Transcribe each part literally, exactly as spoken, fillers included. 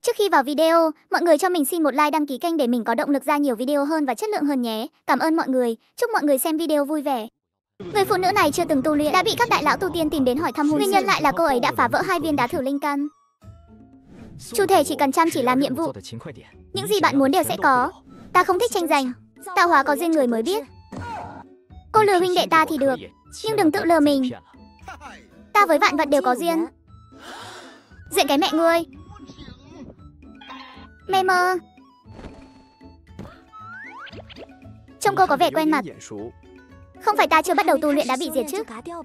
Trước khi vào video, mọi người cho mình xin một like, đăng ký kênh để mình có động lực ra nhiều video hơn và chất lượng hơn nhé. Cảm ơn mọi người, chúc mọi người xem video vui vẻ. Người phụ nữ này chưa từng tu luyện đã bị các đại lão tu tiên tìm đến hỏi thăm, nguyên nhân lại là cô ấy đã phá vỡ hai viên đá thử linh căn. Chủ thể chỉ cần chăm chỉ làm nhiệm vụ, những gì bạn muốn đều sẽ có. Ta không thích tranh giành, tạo hóa có duyên người mới biết. Cô lừa huynh đệ ta thì được, nhưng đừng tự lừa mình. Ta với vạn vật đều có duyên. Diện cái mẹ ngươi. Mê mơ. Trông cô có vẻ quen mặt. Không phải ta chưa bắt đầu tu luyện đã bị diệt chứ?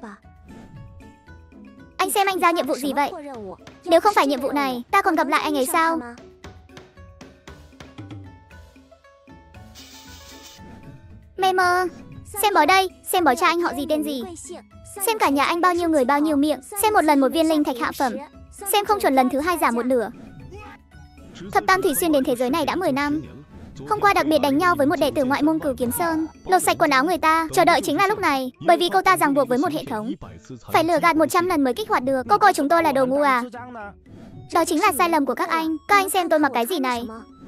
Anh xem anh giao nhiệm vụ gì vậy? Nếu không phải nhiệm vụ này, ta còn gặp lại anh ấy sao? Mê mơ. Xem bói đây, xem bói cha anh họ gì tên gì. Xem cả nhà anh bao nhiêu người bao nhiêu miệng. Xem một lần một viên linh thạch hạ phẩm. Xem không chuẩn lần thứ hai giảm một nửa. Thập Tam Thủy xuyên đến thế giới này đã mười năm. Hôm qua đặc biệt đánh nhau với một đệ tử ngoại môn Cửu Kiếm Sơn, lột sạch quần áo người ta. Chờ đợi chính là lúc này, bởi vì cô ta ràng buộc với một hệ thống, phải lừa gạt một trăm lần mới kích hoạt được. Cô coi chúng tôi là đồ ngu à? Đó chính là sai lầm của các anh. Các anh xem tôi mặc cái gì này?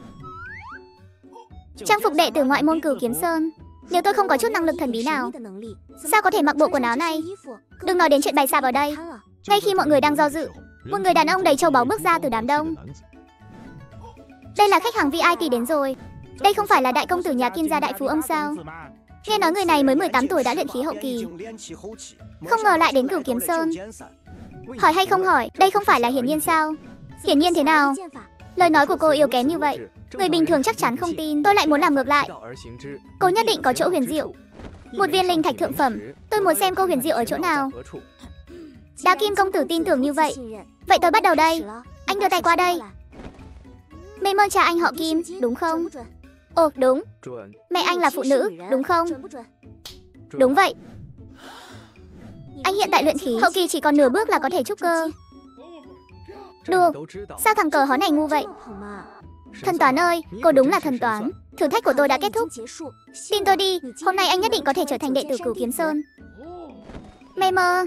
Trang phục đệ tử ngoại môn Cửu Kiếm Sơn. Nếu tôi không có chút năng lực thần bí nào, sao có thể mặc bộ quần áo này? Đừng nói đến chuyện bày sạp ở đây. Ngay khi mọi người đang do dự, một người đàn ông đầy châu báu bước ra từ đám đông. Đây là khách hàng vi ai pi đến rồi. Đây không phải là đại công tử nhà Kim gia đại phú ông sao? Nghe nói người này mới mười tám tuổi đã luyện khí hậu kỳ. Không ngờ lại đến Cửu Kiếm Sơn. Hỏi hay không hỏi, đây không phải là hiển nhiên sao? Hiển nhiên thế nào? Lời nói của cô yếu kém như vậy, người bình thường chắc chắn không tin. Tôi lại muốn làm ngược lại. Cô nhất định có chỗ huyền diệu. Một viên linh thạch thượng phẩm. Tôi muốn xem cô huyền diệu ở chỗ nào. Đa Kim công tử tin tưởng như vậy. Vậy tôi bắt đầu đây. Anh đưa tay qua đây. Mê mơ cha anh họ Kim, đúng không? Ồ, đúng. Mẹ anh là phụ nữ, đúng không? Đúng vậy. Anh hiện tại luyện khí hậu kỳ chỉ còn nửa bước là có thể trúc cơ. Đùa, sao thằng cờ hó này ngu vậy? Thần toán ơi, cô đúng là thần toán. Thử thách của tôi đã kết thúc. Tin tôi đi, hôm nay anh nhất định có thể trở thành đệ tử Cửu Kiếm Sơn. Mê mơ.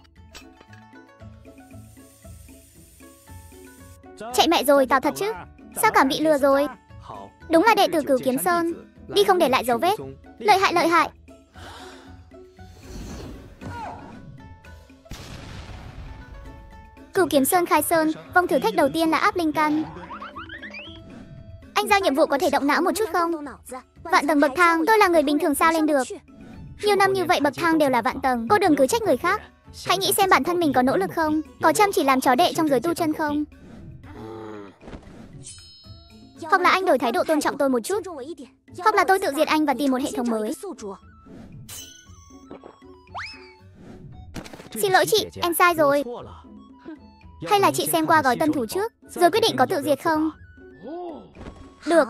Chạy mẹ rồi, tao thật chứ? Sao cảm bị lừa rồi? Đúng là đệ tử Cửu Kiếm Sơn. Đi không để lại dấu vết. Lợi hại lợi hại. Cửu Kiếm Sơn khai sơn, vòng thử thách đầu tiên là áp linh căn. Anh giao nhiệm vụ có thể động não một chút không? Vạn tầng bậc thang, tôi là người bình thường sao lên được? Nhiều năm như vậy bậc thang đều là vạn tầng. Cô đừng cứ trách người khác. Hãy nghĩ xem bản thân mình có nỗ lực không? Có chăm chỉ làm chó đệ trong giới tu chân không? Hoặc là anh đổi thái độ tôn trọng tôi một chút. Hoặc là tôi tự diệt anh và tìm một hệ thống mới. Xin lỗi chị, em sai rồi. Hay là chị xem qua gói tân thủ trước, rồi quyết định có tự diệt không? Được.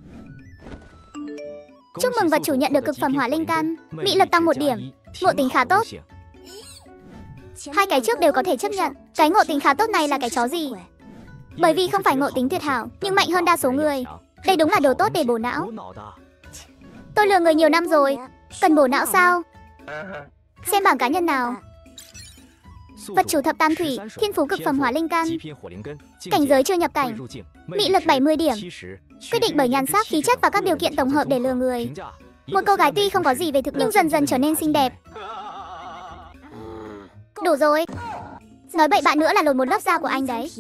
Chúc mừng vật chủ nhận được cực phẩm hỏa linh căn. Mị lực tăng một điểm. Ngộ tính khá tốt. Hai cái trước đều có thể chấp nhận. Cái ngộ tính khá tốt này là cái chó gì? Bởi vì không phải ngộ tính tuyệt hảo, nhưng mạnh hơn đa số người. Đây đúng là đồ tốt để bổ não. Tôi lừa người nhiều năm rồi. Cần bổ não sao? Xem bảng cá nhân nào. Vật chủ thập tam thủy, thiên phú cực phẩm hỏa linh căn. Cảnh giới chưa nhập cảnh. Mị lực bảy mươi điểm. Quyết định bởi nhan sắc, khí chất và các điều kiện tổng hợp để lừa người. Một cô gái tuy không có gì về thực lực nhưng dần dần trở nên xinh đẹp. Đủ rồi. Nói bậy bạ nữa là lột một lớp da của anh đấy.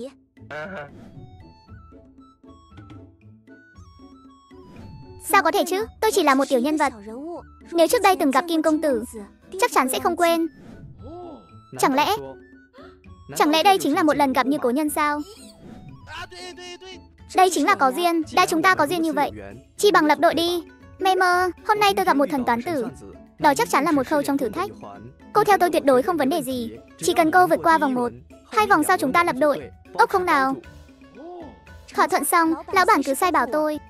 Sao có thể chứ? Tôi chỉ là một tiểu nhân vật. Nếu trước đây từng gặp Kim công tử, chắc chắn sẽ không quên. Chẳng lẽ Chẳng lẽ đây chính là một lần gặp như cố nhân sao? Đây chính là có duyên. Đã chúng ta có duyên như vậy, chi bằng lập đội đi. Mê mơ, hôm nay tôi gặp một thần toán tử. Đó chắc chắn là một khâu trong thử thách. Cô theo tôi tuyệt đối không vấn đề gì. Chỉ cần cô vượt qua vòng một, hai vòng sau chúng ta lập đội. Ốc không nào? Thỏa thuận xong, lão bản cứ sai bảo tôi.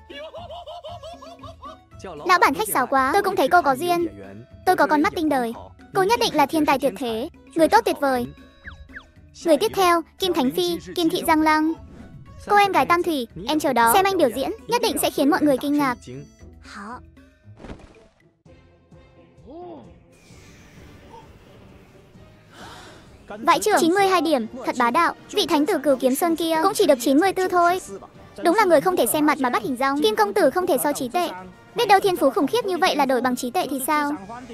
Lão bản khách sáo quá. Tôi cũng thấy cô có duyên. Tôi có con mắt tinh đời. Cô nhất định là thiên tài tuyệt thế, người tốt tuyệt vời. Người tiếp theo, Kim Thánh Phi, Kim Thị Giang Lăng. Cô em gái Tam Thủy, em chờ đó xem anh biểu diễn, nhất định sẽ khiến mọi người kinh ngạc. Vãi chưởng chín mươi hai điểm, thật bá đạo. Vị thánh tử Cửu Kiếm Sơn kia cũng chỉ được chín mươi tư thôi. Đúng là người không thể xem mặt mà bắt hình dong. Kim công tử không thể so trí tệ. Biết đâu thiên phú khủng khiếp như vậy là đổi bằng trí tệ thì sao?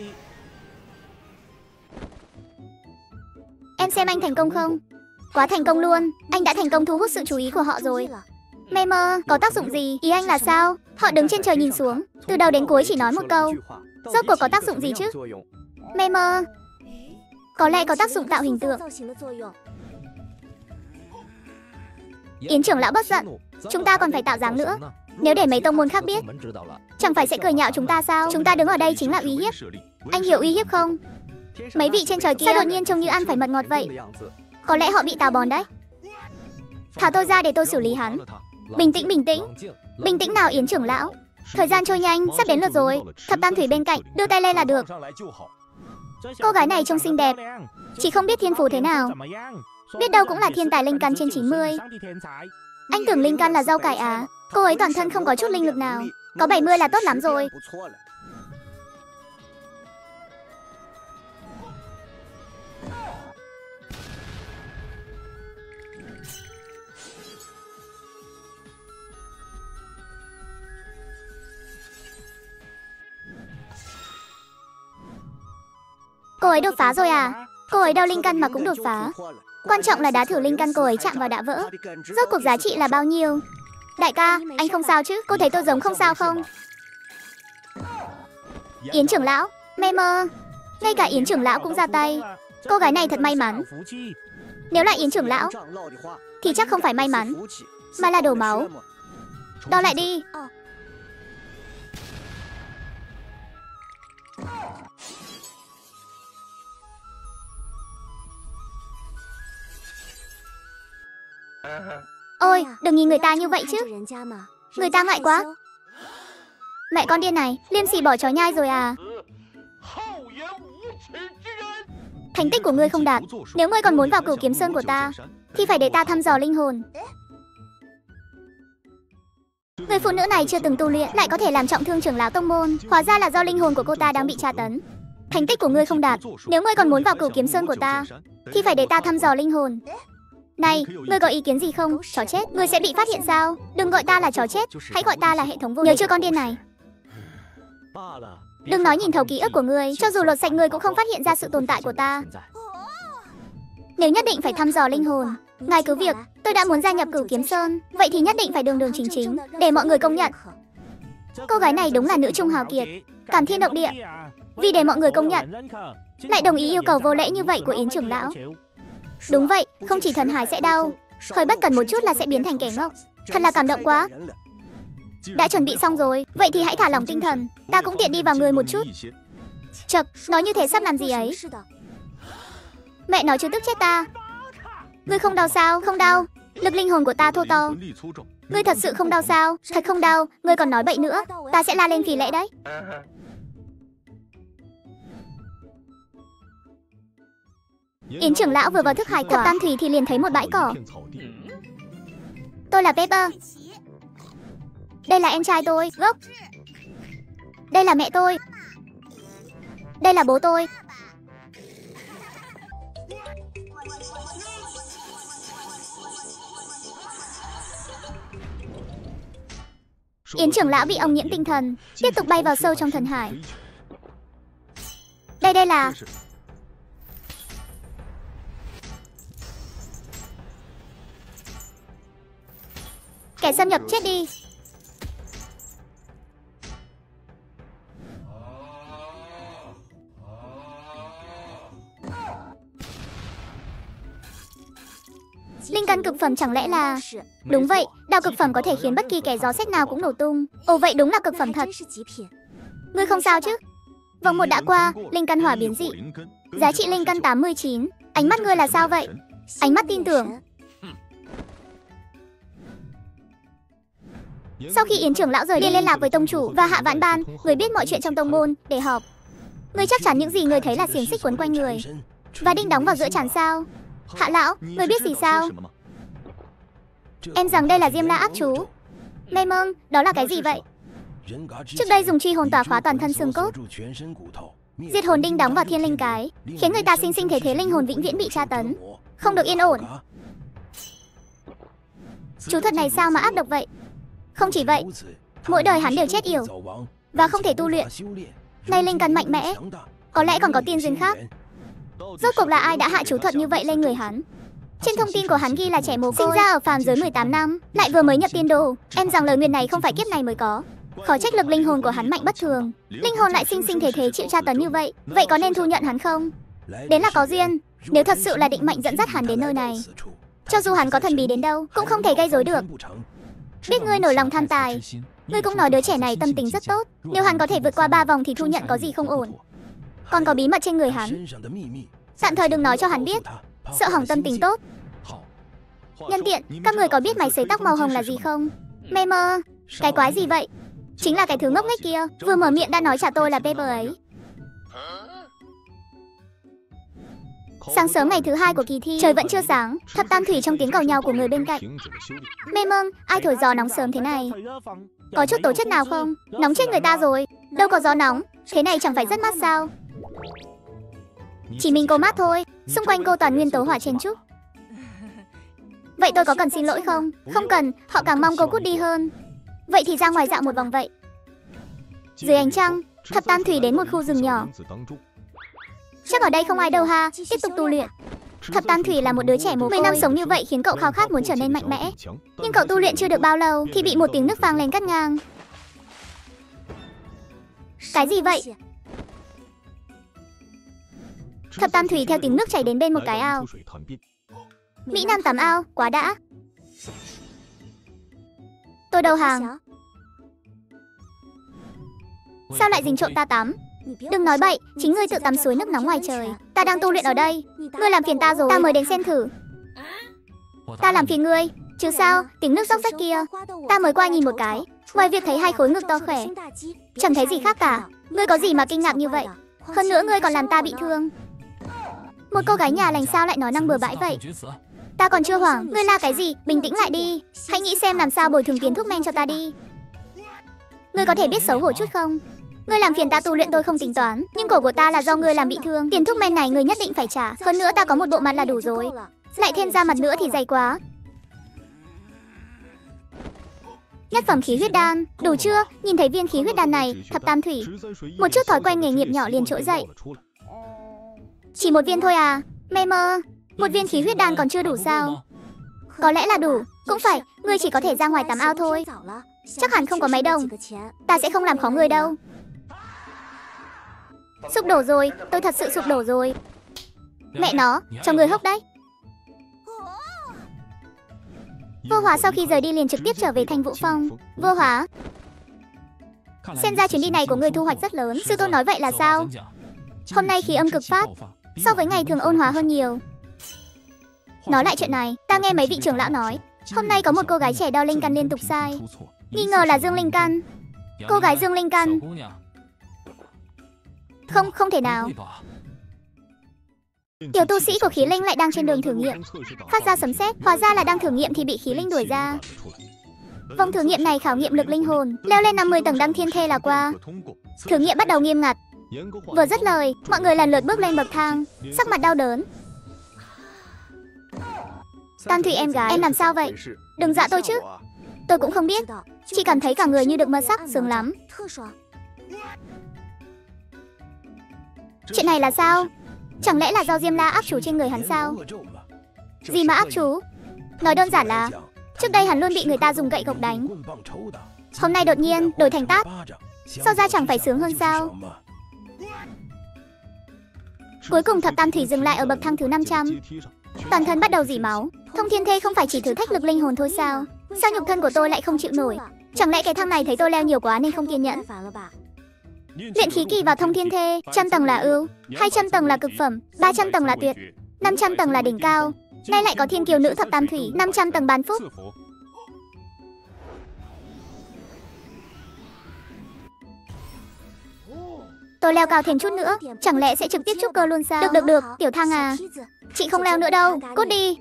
Em xem anh thành công không? Quá thành công luôn. Anh đã thành công thu hút sự chú ý của họ rồi. Mê mơ, có tác dụng gì? Ý anh là sao? Họ đứng trên trời nhìn xuống, từ đầu đến cuối chỉ nói một câu. Rốt cuộc có tác dụng gì chứ? Mê mơ, có lẽ có tác dụng tạo hình tượng. Yến trưởng lão bất giận, chúng ta còn phải tạo dáng nữa. Nếu để mấy tông môn khác biết, chẳng phải sẽ cười nhạo chúng ta sao? Chúng ta đứng ở đây chính là uy hiếp. Anh hiểu uy hiếp không? Mấy vị trên trời kia sao đột nhiên trông như ăn phải mật ngọt vậy? Có lẽ họ bị tào bón đấy. Thả tôi ra để tôi xử lý hắn. Bình tĩnh, bình tĩnh. Bình tĩnh nào Yến trưởng lão. Thời gian trôi nhanh, sắp đến lượt rồi. Thập Tam Thủy bên cạnh, đưa tay lên là được. Cô gái này trông xinh đẹp, chỉ không biết thiên phú thế nào. Biết đâu cũng là thiên tài linh căn trên chín mươi. Anh tưởng linh căn là rau cải à? Cô ấy toàn thân không có chút linh lực nào. Có bảy mươi là tốt lắm rồi. Cô ấy đột phá rồi à? Cô ấy đau linh căn mà cũng đột phá. Quan trọng là đá thử linh căn cô ấy chạm vào đã vỡ. Rốt cuộc giá trị là bao nhiêu? Đại ca, anh không sao chứ? Cô thấy tôi giống không sao không? Yến trưởng lão, mê mơ. Ngay cả Yến trưởng lão cũng ra tay. Cô gái này thật may mắn. Nếu là Yến trưởng lão thì chắc không phải may mắn, mà là đổ máu. Đo lại đi. Ôi, đừng nhìn người ta như vậy chứ. Người ta ngại quá. Mẹ con điên này, liêm sỉ bỏ chó nhai rồi à? Thành tích của ngươi không đạt. Nếu ngươi còn muốn vào Cửu Kiếm Sơn của ta thì phải để ta thăm dò linh hồn. Người phụ nữ này chưa từng tu luyện lại có thể làm trọng thương trưởng lão tông môn. Hóa ra là do linh hồn của cô ta đang bị tra tấn. Thành tích của ngươi không đạt. Nếu ngươi còn muốn vào Cửu Kiếm Sơn của ta thì phải để ta thăm dò linh hồn. Này, ngươi có ý kiến gì không? Chó chết, ngươi sẽ bị phát hiện sao? Đừng gọi ta là chó chết, hãy gọi ta là hệ thống vô địch. Nhớ chưa con điên này? Đừng nói nhìn thấu ký ức của ngươi, cho dù lột sạch ngươi cũng không phát hiện ra sự tồn tại của ta. Nếu nhất định phải thăm dò linh hồn, ngài cứ việc, tôi đã muốn gia nhập Cửu Kiếm Sơn, vậy thì nhất định phải đường đường chính chính, để mọi người công nhận. Cô gái này đúng là nữ trung hào kiệt, cảm thiên động địa. Vì để mọi người công nhận, lại đồng ý yêu cầu vô lễ như vậy của Yến trưởng lão. Đúng vậy, không chỉ thần hải sẽ đau, hơi bất cần một chút là sẽ biến thành kẻ ngốc. Thật là cảm động quá. Đã chuẩn bị xong rồi, vậy thì hãy thả lỏng tinh thần. Ta cũng tiện đi vào người một chút. Chậc, nói như thế sắp làm gì ấy. Mẹ nói chứ tức chết ta. Ngươi không đau sao? Không đau. Lực linh hồn của ta thô to. Ngươi thật sự không đau sao? Thật không đau. Ngươi còn nói bậy nữa, ta sẽ la lên vì lẽ đấy. Yến trưởng lão vừa vào thức hải của Tam Thủy thì liền thấy một bãi cỏ. Tôi là Pepper. Đây là em trai tôi, Gốc. Đây là mẹ tôi. Đây là bố tôi. Yến trưởng lão bị ông nhiễm tinh thần, tiếp tục bay vào sâu trong thần hải. Đây đây là... Kẻ xâm nhập chết đi. Linh căn cực phẩm chẳng lẽ là... Đúng vậy, đao cực phẩm có thể khiến bất kỳ kẻ gió xét nào cũng nổ tung. Ồ vậy đúng là cực phẩm thật. Ngươi không sao chứ? Vòng một đã qua, linh căn hỏa biến dị. Giá trị linh căn tám mươi chín. Ánh mắt ngươi là sao vậy? Ánh mắt tin tưởng. Sau khi Yến trưởng lão rời đi, liên lạc với tông chủ và Hạ Vãn Ban, người biết mọi chuyện trong tông môn, để họp. Ngươi chắc chắn những gì ngươi thấy là xiềng xích quấn quanh người và đinh đóng vào giữa trán sao? Hạ lão, ngươi biết gì sao? Em rằng đây là Diêm La ác chú. Mê mông, đó là cái gì vậy? Trước đây dùng truy hồn tỏa khóa toàn thân xương cốt. diệt hồn đinh đóng vào thiên linh cái, khiến người ta sinh sinh thể thế linh hồn vĩnh viễn bị tra tấn, không được yên ổn. Chú thuật này sao mà ác độc vậy? Không chỉ vậy, mỗi đời hắn đều chết yểu và không thể tu luyện. Nay linh căn mạnh mẽ, có lẽ còn có tiên duyên khác. Rốt cuộc là ai đã hạ chú thuật như vậy lên người hắn? Trên thông tin của hắn ghi là trẻ mồ côi, sinh ra ở phàm giới mười tám năm, lại vừa mới nhập tiên đồ. Em rằng lời nguyền này không phải kiếp này mới có. Khó trách lực linh hồn của hắn mạnh bất thường. Linh hồn lại sinh sinh thể thế chịu tra tấn như vậy. Vậy có nên thu nhận hắn không? Đến là có duyên. Nếu thật sự là định mệnh dẫn dắt hắn đến nơi này, cho dù hắn có thần bí đến đâu cũng không thể gây rối được. Biết ngươi nổi lòng tham tài, ngươi cũng nói đứa trẻ này tâm tính rất tốt. Nếu hắn có thể vượt qua ba vòng thì thu nhận có gì không ổn. Còn có bí mật trên người hắn, tạm thời đừng nói cho hắn biết, sợ hỏng tâm tình tốt. Nhân tiện, các người có biết máy sấy tóc màu hồng là gì không? Mê mơ, cái quái gì vậy? Chính là cái thứ ngốc nghếch kia, vừa mở miệng đã nói trả tôi là paper ấy. Sáng sớm ngày thứ hai của kỳ thi, trời vẫn chưa sáng, thập tam thủy trong tiếng cầu nhau của người bên cạnh. Mê mơ, ai thổi gió nóng sớm thế này? Có chút tố chất nào không? Nóng chết người ta rồi. Đâu có gió nóng, thế này chẳng phải rất mát sao? Chỉ mình cô mát thôi, xung quanh cô toàn nguyên tố hỏa chen chúc. Vậy tôi có cần xin lỗi không? Không cần, họ càng mong cô cút đi hơn. Vậy thì ra ngoài dạo một vòng vậy. Dưới ánh trăng, thập tam thủy đến một khu rừng nhỏ. Chắc ở đây không ai đâu ha, tiếp tục tu luyện. Thập tam thủy là một đứa trẻ mồ côi. Mấy năm sống như vậy khiến cậu khao khát muốn trở nên mạnh mẽ. Nhưng cậu tu luyện chưa được bao lâu thì bị một tiếng nức vang lên cắt ngang. Cái gì vậy? Thập tam thủy theo tiếng nước chảy đến bên một cái ao. Mỹ Nam tắm ao, quá đã. Tôi đầu hàng. Sao lại dính trộm ta tắm? Đừng nói bậy, chính ngươi tự tắm suối nước nóng ngoài trời. Ta đang tu luyện ở đây, ngươi làm phiền ta rồi. Ta mới đến xem thử. Ta làm phiền ngươi, chứ sao? Tiếng nước róc rách kia, ta mới qua nhìn một cái. Ngoài việc thấy hai khối ngực to khỏe, chẳng thấy gì khác cả. Ngươi có gì mà kinh ngạc như vậy? Hơn nữa ngươi còn làm ta bị thương. Một cô gái nhà lành sao lại nói năng bừa bãi vậy? Ta còn chưa hoảng, ngươi la cái gì? Bình tĩnh lại đi. Hãy nghĩ xem làm sao bồi thường tiền thuốc men cho ta đi. Ngươi có thể biết xấu hổ chút không? Ngươi làm phiền ta tu luyện tôi không tính toán, nhưng cổ của ta là do ngươi làm bị thương. Tiền thuốc men này ngươi nhất định phải trả. Hơn nữa ta có một bộ mặt là đủ rồi, lại thêm ra mặt nữa thì dày quá. Nhất phẩm khí huyết đan, đủ chưa? Nhìn thấy viên khí huyết đan này, thập tam thủy, một chút thói quen nghề nghiệp nhỏ liền trỗi dậy. Chỉ một viên thôi à? Mê mơ, một viên khí huyết đan còn chưa đủ sao? Có lẽ là đủ, cũng phải, ngươi chỉ có thể ra ngoài tắm ao thôi. Chắc hẳn không có máy đồng, ta sẽ không làm khó ngươi đâu. Sụp đổ rồi, tôi thật sự sụp đổ rồi. Mẹ nó, cho người hốc đấy. Vô Hóa sau khi rời đi liền trực tiếp trở về thành Vũ Phong. Vô Hóa, xem ra chuyến đi này của người thu hoạch rất lớn. Sư tôn nói vậy là sao? Hôm nay khí âm cực phát, so với ngày thường ôn hòa hơn nhiều. Nói lại chuyện này, ta nghe mấy vị trưởng lão nói, hôm nay có một cô gái trẻ đo linh căn liên tục sai, nghi ngờ là Dương Linh Căn. Cô gái Dương Linh Căn? Không, không thể nào. Tiểu tu sĩ của khí linh lại đang trên đường thử nghiệm, phát ra sấm sét, hóa ra là đang thử nghiệm thì bị khí linh đuổi ra. Vòng thử nghiệm này khảo nghiệm lực linh hồn, leo lên năm mươi tầng đăng thiên thê là qua. Thử nghiệm bắt đầu nghiêm ngặt. Vừa dứt lời, mọi người lần lượt bước lên bậc thang, sắc mặt đau đớn. Tam Thủy em gái, em làm sao vậy? Đừng dọa tôi chứ. Tôi cũng không biết, chỉ cảm thấy cả người như được mơ sắc, sướng lắm. Chuyện này là sao? Chẳng lẽ là do Diêm La áp chú trên người hắn sao? Gì mà áp chú? Nói đơn giản là trước đây hắn luôn bị người ta dùng gậy gộc đánh, hôm nay đột nhiên đổi thành tát, sao ra chẳng phải sướng hơn sao? Cuối cùng thập tam thủy dừng lại ở bậc thang thứ năm trăm. Toàn thân bắt đầu rỉ máu. Thông thiên thê không phải chỉ thử thách lực linh hồn thôi sao? Sao nhục thân của tôi lại không chịu nổi? Chẳng lẽ cái thang này thấy tôi leo nhiều quá nên không kiên nhẫn? Luyện khí kỳ vào thông thiên thê, trăm tầng là ưu, hai trăm tầng là cực phẩm, ba trăm tầng là tuyệt, năm trăm tầng là đỉnh cao. Nay lại có thiên kiều nữ thập tam thủy, năm trăm tầng bán phúc. Tôi leo cao thêm chút nữa, chẳng lẽ sẽ trực tiếp trúc cơ luôn sao? Được được được, tiểu thang à, chị không leo nữa đâu, cút đi.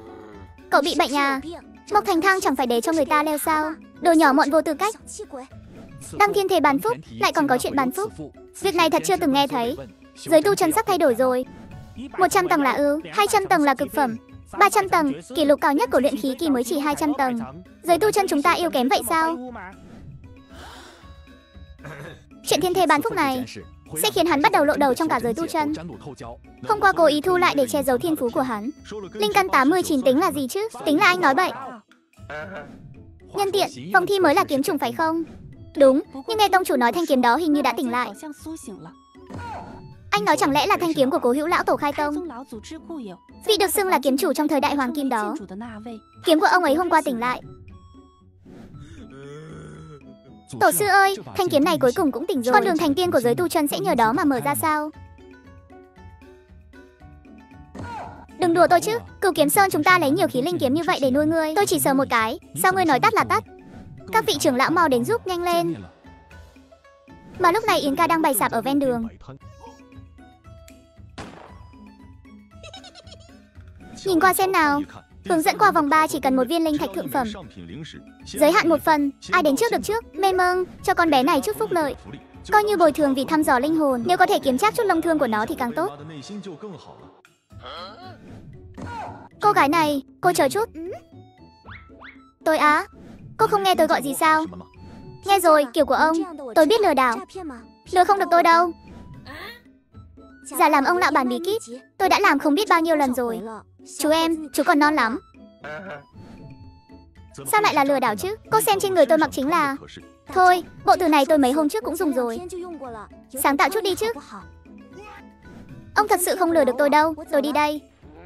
Cậu bị bệnh à? Mộc thành thang chẳng phải để cho người ta leo sao? Đồ nhỏ mọn vô tư cách. Đăng thiên thể bán phúc, lại còn có chuyện bán phúc. Việc này thật chưa từng nghe thấy. Giới tu chân sắp thay đổi rồi. một trăm tầng là ưu, hai trăm tầng là cực phẩm, ba trăm tầng, kỷ lục cao nhất của luyện khí kỳ mới chỉ hai trăm tầng. Giới tu chân chúng ta yếu kém vậy sao? Chuyện thiên thể bán phúc này sẽ khiến hắn bắt đầu lộ đầu trong cả giới tu chân. Hôm qua cố ý thu lại để che giấu thiên phú của hắn. Linh căn tám mươi chín tính là gì chứ? Tính là anh nói bậy. Nhân tiện, vòng thi mới là kiếm trùng phải không? Đúng, nhưng nghe tông chủ nói thanh kiếm đó hình như đã tỉnh lại. Anh nói chẳng lẽ là thanh kiếm của cố hữu lão tổ khai tông? Vị được xưng là kiếm chủ trong thời đại hoàng kim đó. Kiếm của ông ấy hôm qua tỉnh lại. Tổ sư ơi, thanh kiếm này cuối cùng cũng tỉnh rồi. Con đường thành tiên của giới tu chân sẽ nhờ đó mà mở ra sao? Đừng đùa tôi chứ, Cửu Kiếm Sơn chúng ta lấy nhiều khí linh kiếm như vậy để nuôi ngươi. Tôi chỉ sờ một cái, sao ngươi nói tắt là tắt? Các vị trưởng lão mau đến giúp nhanh lên. Mà lúc này Yến ca đang bày sạp ở ven đường. Nhìn qua xem nào. Hướng dẫn qua vòng ba chỉ cần một viên linh thạch thượng phẩm. Giới hạn một phần, ai đến trước được trước. Mê mông, cho con bé này chút phúc lợi. Coi như bồi thường vì thăm dò linh hồn. Nếu có thể kiếm chắc chút lông thương của nó thì càng tốt. Cô gái này, cô chờ chút. Tôi á, cô không nghe tôi gọi gì sao? Nghe rồi, kiểu của ông. Tôi biết lừa đảo. Lừa không được tôi đâu. Giả làm ông lão bản bí kíp, tôi đã làm không biết bao nhiêu lần rồi. Chú em, chú còn non lắm. Sao lại là lừa đảo chứ? Cô xem trên người tôi mặc chính là... Thôi, bộ từ này tôi mấy hôm trước cũng dùng rồi. Sáng tạo chút đi chứ. Ông thật sự không lừa được tôi đâu. Tôi đi đây.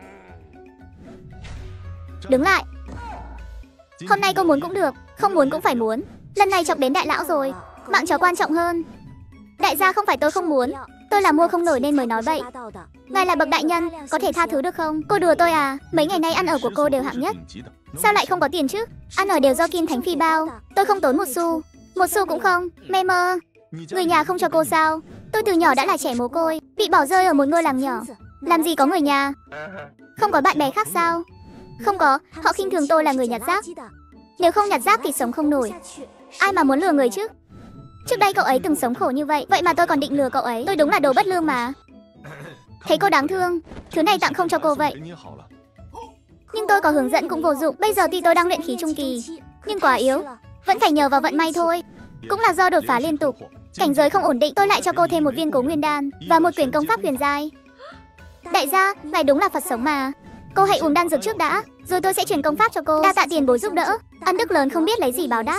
Đứng lại. Hôm nay cô muốn cũng được, không muốn cũng phải muốn. Lần này chọc đến đại lão rồi. Mạng chó quan trọng hơn. Đại gia không phải tôi không muốn, tôi là mua không nổi nên mới nói bậy. Ngài là bậc đại nhân, có thể tha thứ được không? Cô đùa tôi à? Mấy ngày nay ăn ở của cô đều hạng nhất. Sao lại không có tiền chứ? Ăn ở đều do Kim Thánh Phi bao. Tôi không tốn một xu. Một xu cũng không. Mê mơ. Người nhà không cho cô sao? Tôi từ nhỏ đã là trẻ mồ côi, bị bỏ rơi ở một ngôi làng nhỏ. Làm gì có người nhà? Không có bạn bè khác sao? Không có, họ khinh thường tôi là người nhặt rác. Nếu không nhặt rác thì sống không nổi. Ai mà muốn lừa người chứ? Trước đây cậu ấy từng sống khổ như vậy, vậy mà tôi còn định lừa cậu ấy. Tôi đúng là đồ bất lương mà. Thấy cô đáng thương, thứ này tặng không cho cô vậy. Nhưng tôi có hướng dẫn cũng vô dụng. Bây giờ tuy tôi đang luyện khí trung kỳ, nhưng quá yếu, vẫn phải nhờ vào vận may thôi. Cũng là do đột phá liên tục, cảnh giới không ổn định. Tôi lại cho cô thêm một viên Cố Nguyên Đan và một quyển công pháp huyền giai. Đại gia, ngài đúng là Phật sống mà. Cô hãy uống đan dược trước đã, rồi tôi sẽ truyền công pháp cho cô. Đa tạ tiền bối giúp đỡ, ân đức lớn không biết lấy gì báo đáp.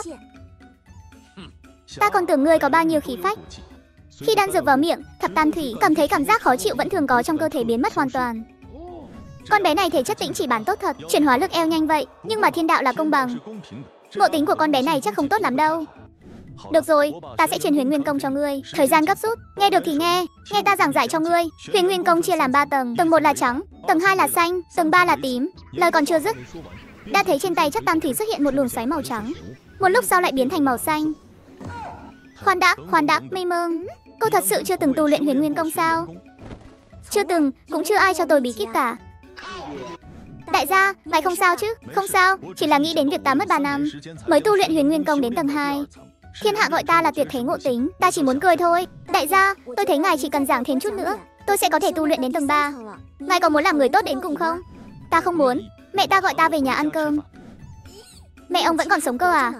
Ta còn tưởng ngươi có bao nhiêu khí phách. Khi đan dược vào miệng, Thập Tam Thủy cảm thấy cảm giác khó chịu vẫn thường có trong cơ thể biến mất hoàn toàn. Con bé này thể chất tĩnh chỉ bản tốt thật, chuyển hóa lực eo nhanh vậy, nhưng mà thiên đạo là công bằng. Ngộ tính của con bé này chắc không tốt lắm đâu. Được rồi, ta sẽ truyền Huyền Nguyên Công cho ngươi. Thời gian gấp rút, nghe được thì nghe. Nghe ta giảng giải cho ngươi. Huyền Nguyên Công chia làm ba tầng, tầng một là trắng, tầng hai là xanh, tầng ba là tím. Lời còn chưa dứt, đã thấy trên tay Chất Tam Thủy xuất hiện một luồng xoáy màu trắng. Một lúc sau lại biến thành màu xanh. Khoan đã, khoan đã, Mây Mương, cô thật sự chưa từng tu luyện Huyền Nguyên Công sao? Chưa từng, cũng chưa ai cho tôi bí kíp cả. Đại gia, ngài không sao chứ? Không sao, chỉ là nghĩ đến việc ta mất ba năm mới tu luyện Huyền Nguyên Công đến tầng hai. Thiên hạ gọi ta là tuyệt thế ngộ tính, ta chỉ muốn cười thôi. Đại gia, tôi thấy ngài chỉ cần giảng thêm chút nữa, tôi sẽ có thể tu luyện đến tầng ba. Ngài có muốn làm người tốt đến cùng không? Ta không muốn, mẹ ta gọi ta về nhà ăn cơm. Mẹ ông vẫn còn sống cơ à?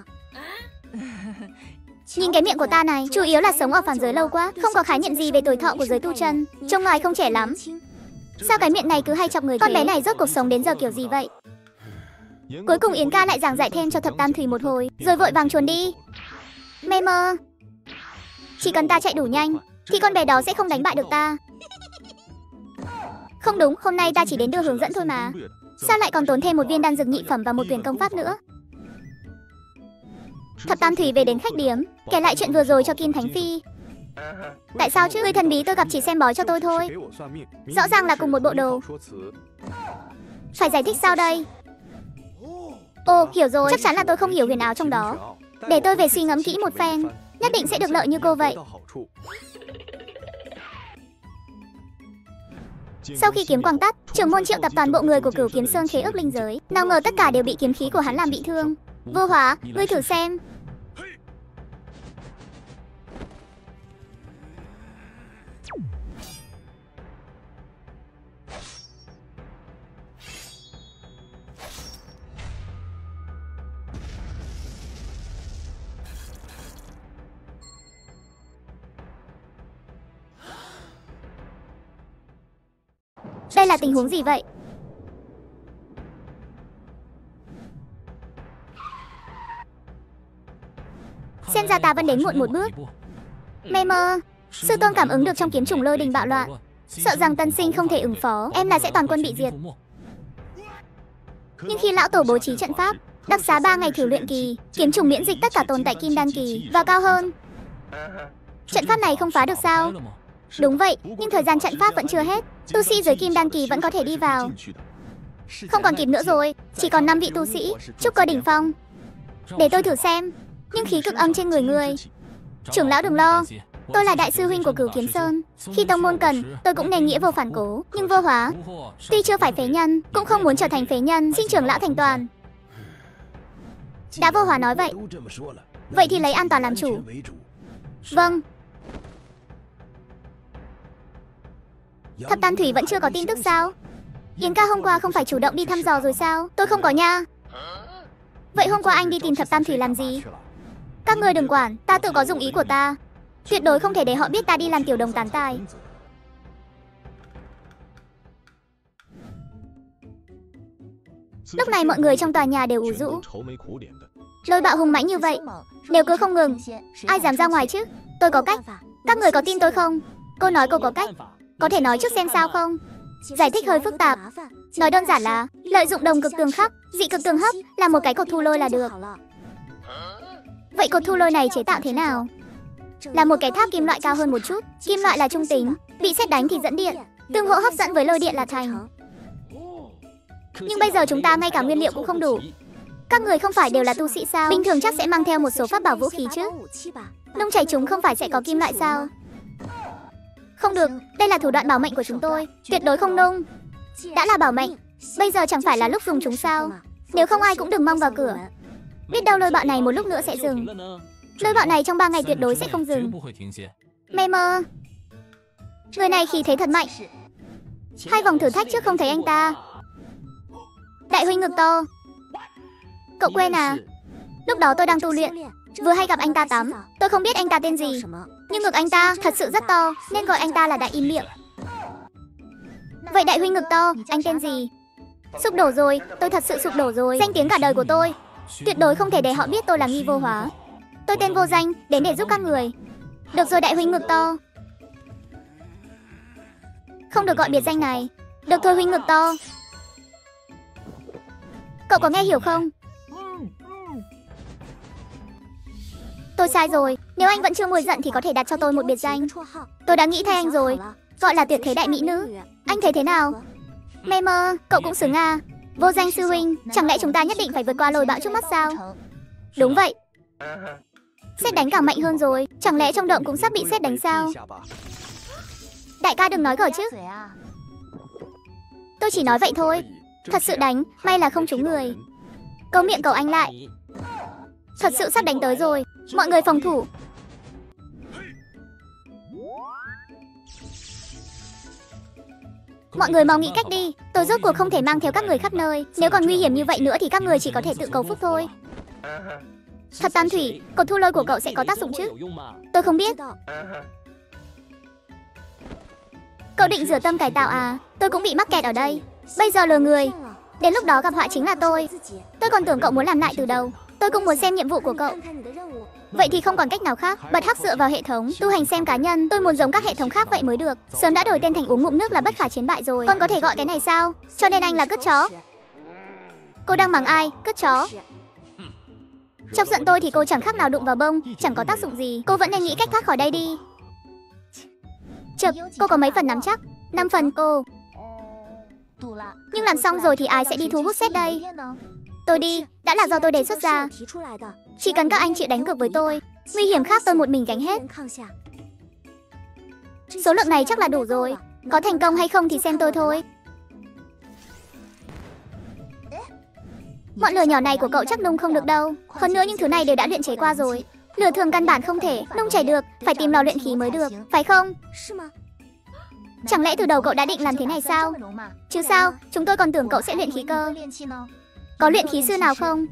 Nhìn cái miệng của ta này, chủ yếu là sống ở phàm giới lâu quá, không có khái niệm gì về tuổi thọ của giới tu chân. Trông ngoài không trẻ lắm. Sao cái miệng này cứ hay chọc người thế? Con bé này rốt cuộc sống đến giờ kiểu gì vậy? Cuối cùng Yến ca lại giảng giải thêm cho Thập Tam Thủy một hồi, rồi vội vàng chuồn đi. Mê mơ. Chỉ cần ta chạy đủ nhanh thì con bé đó sẽ không đánh bại được ta. Không đúng, hôm nay ta chỉ đến đưa hướng dẫn thôi mà. Sao lại còn tốn thêm một viên đan dược nhị phẩm và một quyển công pháp nữa? Thập Tam Thủy về đến khách điếm, kể lại chuyện vừa rồi cho Kim Thánh Phi. Tại sao chứ? Người thần bí tôi gặp chỉ xem bói cho tôi thôi. Rõ ràng là cùng một bộ đồ. Phải giải thích sao đây? Ồ, hiểu rồi, chắc chắn là tôi không hiểu huyền áo trong đó. Để tôi về suy ngẫm kỹ một phen, nhất định sẽ được lợi như cô vậy. Sau khi kiếm quang tắt, trưởng môn triệu tập toàn bộ người của Cửu Kiếm Sơn khế ước linh giới. Nào ngờ tất cả đều bị kiếm khí của hắn làm bị thương. Vô Hóa, ngươi thử xem. Đây là tình huống gì vậy? Xem ra ta vẫn đến muộn một bước. Mê mơ, sư tôn cảm ứng được trong kiếm trùng lôi đình bạo loạn, sợ rằng tân sinh không thể ứng phó, em là sẽ toàn quân bị diệt. Nhưng khi lão tổ bố trí trận pháp, đặc xá ba ngày thử luyện kỳ, kiếm trùng miễn dịch tất cả tồn tại kim đan kỳ và cao hơn. Trận pháp này không phá được sao? Đúng vậy, nhưng thời gian trận pháp vẫn chưa hết. Tu sĩ dưới kim đan kỳ vẫn có thể đi vào. Không còn kịp nữa rồi, chỉ còn năm vị tu sĩ, trúc cơ đỉnh phong. Để tôi thử xem. Nhưng khí cực âm trên người người. Trưởng lão đừng lo, tôi là đại sư huynh của Cửu Kiếm Sơn. Khi tông môn cần, tôi cũng nên nghĩa vô phản cố. Nhưng vô hóa, tuy chưa phải phế nhân, cũng không muốn trở thành phế nhân. Xin trưởng lão thành toàn. Đã vô hóa nói vậy, vậy thì lấy an toàn làm chủ. Vâng. Thập Tam Thủy vẫn chưa có tin tức sao? Yến ca hôm qua không phải chủ động đi thăm dò rồi sao? Tôi không có nha. Vậy hôm qua anh đi tìm Thập Tam Thủy làm gì? Các người đừng quản, ta tự có dụng ý của ta. Tuyệt đối không thể để họ biết ta đi làm tiểu đồng tán tài. Lúc này mọi người trong tòa nhà đều ủ rũ. Lôi bạo hùng mãnh như vậy, nếu cứ không ngừng, ai dám ra ngoài chứ? Tôi có cách. Các người có tin tôi không? Cô nói cô có cách. Có thể nói trước xem sao không? Giải thích hơi phức tạp. Nói đơn giản là lợi dụng đồng cực tường khắc, dị cực tường hấp là một cái cột thu lôi là được. Vậy cột thu lôi này chế tạo thế nào? Là một cái tháp kim loại cao hơn một chút. Kim loại là trung tính, bị sét đánh thì dẫn điện, tương hỗ hấp dẫn với lôi điện là thành. Nhưng bây giờ chúng ta ngay cả nguyên liệu cũng không đủ. Các người không phải đều là tu sĩ sao? Bình thường chắc sẽ mang theo một số pháp bảo vũ khí chứ. Nung chảy chúng không phải sẽ có kim loại sao? Không được, đây là thủ đoạn bảo mệnh của chúng tôi, tuyệt đối không nung. Đã là bảo mệnh, bây giờ chẳng phải là lúc dùng chúng sao? Nếu không ai cũng đừng mong vào cửa. Biết đâu lôi bạo này một lúc nữa sẽ dừng. Lôi bạo này trong ba ngày tuyệt đối sẽ không dừng. Mê mơ, người này khí thế thật mạnh. Hai vòng thử thách trước không thấy anh ta. Đại huynh ngực to. Cậu quên à? Lúc đó tôi đang tu luyện, vừa hay gặp anh ta tắm. Tôi không biết anh ta tên gì, nhưng ngực anh ta thật sự rất to, nên gọi anh ta là Đại im miệng. Vậy đại huynh ngực to, anh tên gì? Sụp đổ rồi, tôi thật sự sụp đổ rồi. Danh tiếng cả đời của tôi, tuyệt đối không thể để họ biết tôi là nghi vô hóa. Tôi tên vô danh, đến để giúp các người. Được rồi đại huynh ngực to. Không được gọi biệt danh này. Được thôi huynh ngực to. Cậu có nghe hiểu không? Tôi sai rồi, nếu anh vẫn chưa nguôi giận thì có thể đặt cho tôi một biệt danh. Tôi đã nghĩ thay anh rồi, gọi là tuyệt thế đại mỹ nữ. Anh thấy thế nào? Mê mơ, cậu cũng xứng à? Vô danh sư huynh, chẳng lẽ chúng ta nhất định phải vượt qua lôi bão trước mắt sao? Đúng vậy. Sét đánh càng mạnh hơn rồi, chẳng lẽ trong động cũng sắp bị sét đánh sao? Đại ca đừng nói gở chứ. Tôi chỉ nói vậy thôi. Thật sự đánh, may là không trúng người. Câu miệng cậu anh lại. Thật sự sắp đánh tới rồi, mọi người phòng thủ. Mọi người mau nghĩ cách đi, tôi rốt cuộc không thể mang theo các người khắp nơi. Nếu còn nguy hiểm như vậy nữa thì các người chỉ có thể tự cầu phúc thôi. Thật Tam Thủy, cột thu lôi của cậu sẽ có tác dụng chứ? Tôi không biết. Cậu định rửa tâm cải tạo à? Tôi cũng bị mắc kẹt ở đây. Bây giờ lừa người, đến lúc đó gặp họa chính là tôi. Tôi còn tưởng cậu muốn làm lại từ đầu. Tôi cũng muốn xem nhiệm vụ của cậu. Vậy thì không còn cách nào khác, bật hắc dựa vào hệ thống, tu hành xem cá nhân. Tôi muốn giống các hệ thống khác vậy mới được. Sớm đã đổi tên thành uống ngụm nước là bất khả chiến bại rồi. Con có thể gọi cái này sao? Cho nên anh là cứt chó. Cô đang mắng ai? Cứt chó. Chọc giận tôi thì cô chẳng khác nào đụng vào bông, chẳng có tác dụng gì. Cô vẫn nên nghĩ cách thoát khỏi đây đi. Chực, cô có mấy phần nắm chắc? Năm phần cô. Nhưng làm xong rồi thì ai sẽ đi thu hút sét đây? Tôi đi, đã là do tôi đề xuất ra. Chỉ cần các anh chịu đánh cược với tôi, nguy hiểm khác tôi một mình gánh hết. Số lượng này chắc là đủ rồi. Có thành công hay không thì xem tôi thôi. Ngọn lửa nhỏ này của cậu chắc nung không được đâu. Hơn nữa những thứ này đều đã luyện chế qua rồi. Lửa thường căn bản không thể nung chảy được, phải tìm lò luyện khí mới được, phải không? Chẳng lẽ từ đầu cậu đã định làm thế này sao? Chứ sao, chúng tôi còn tưởng cậu sẽ luyện khí cơ. Có luyện khí sư nào không?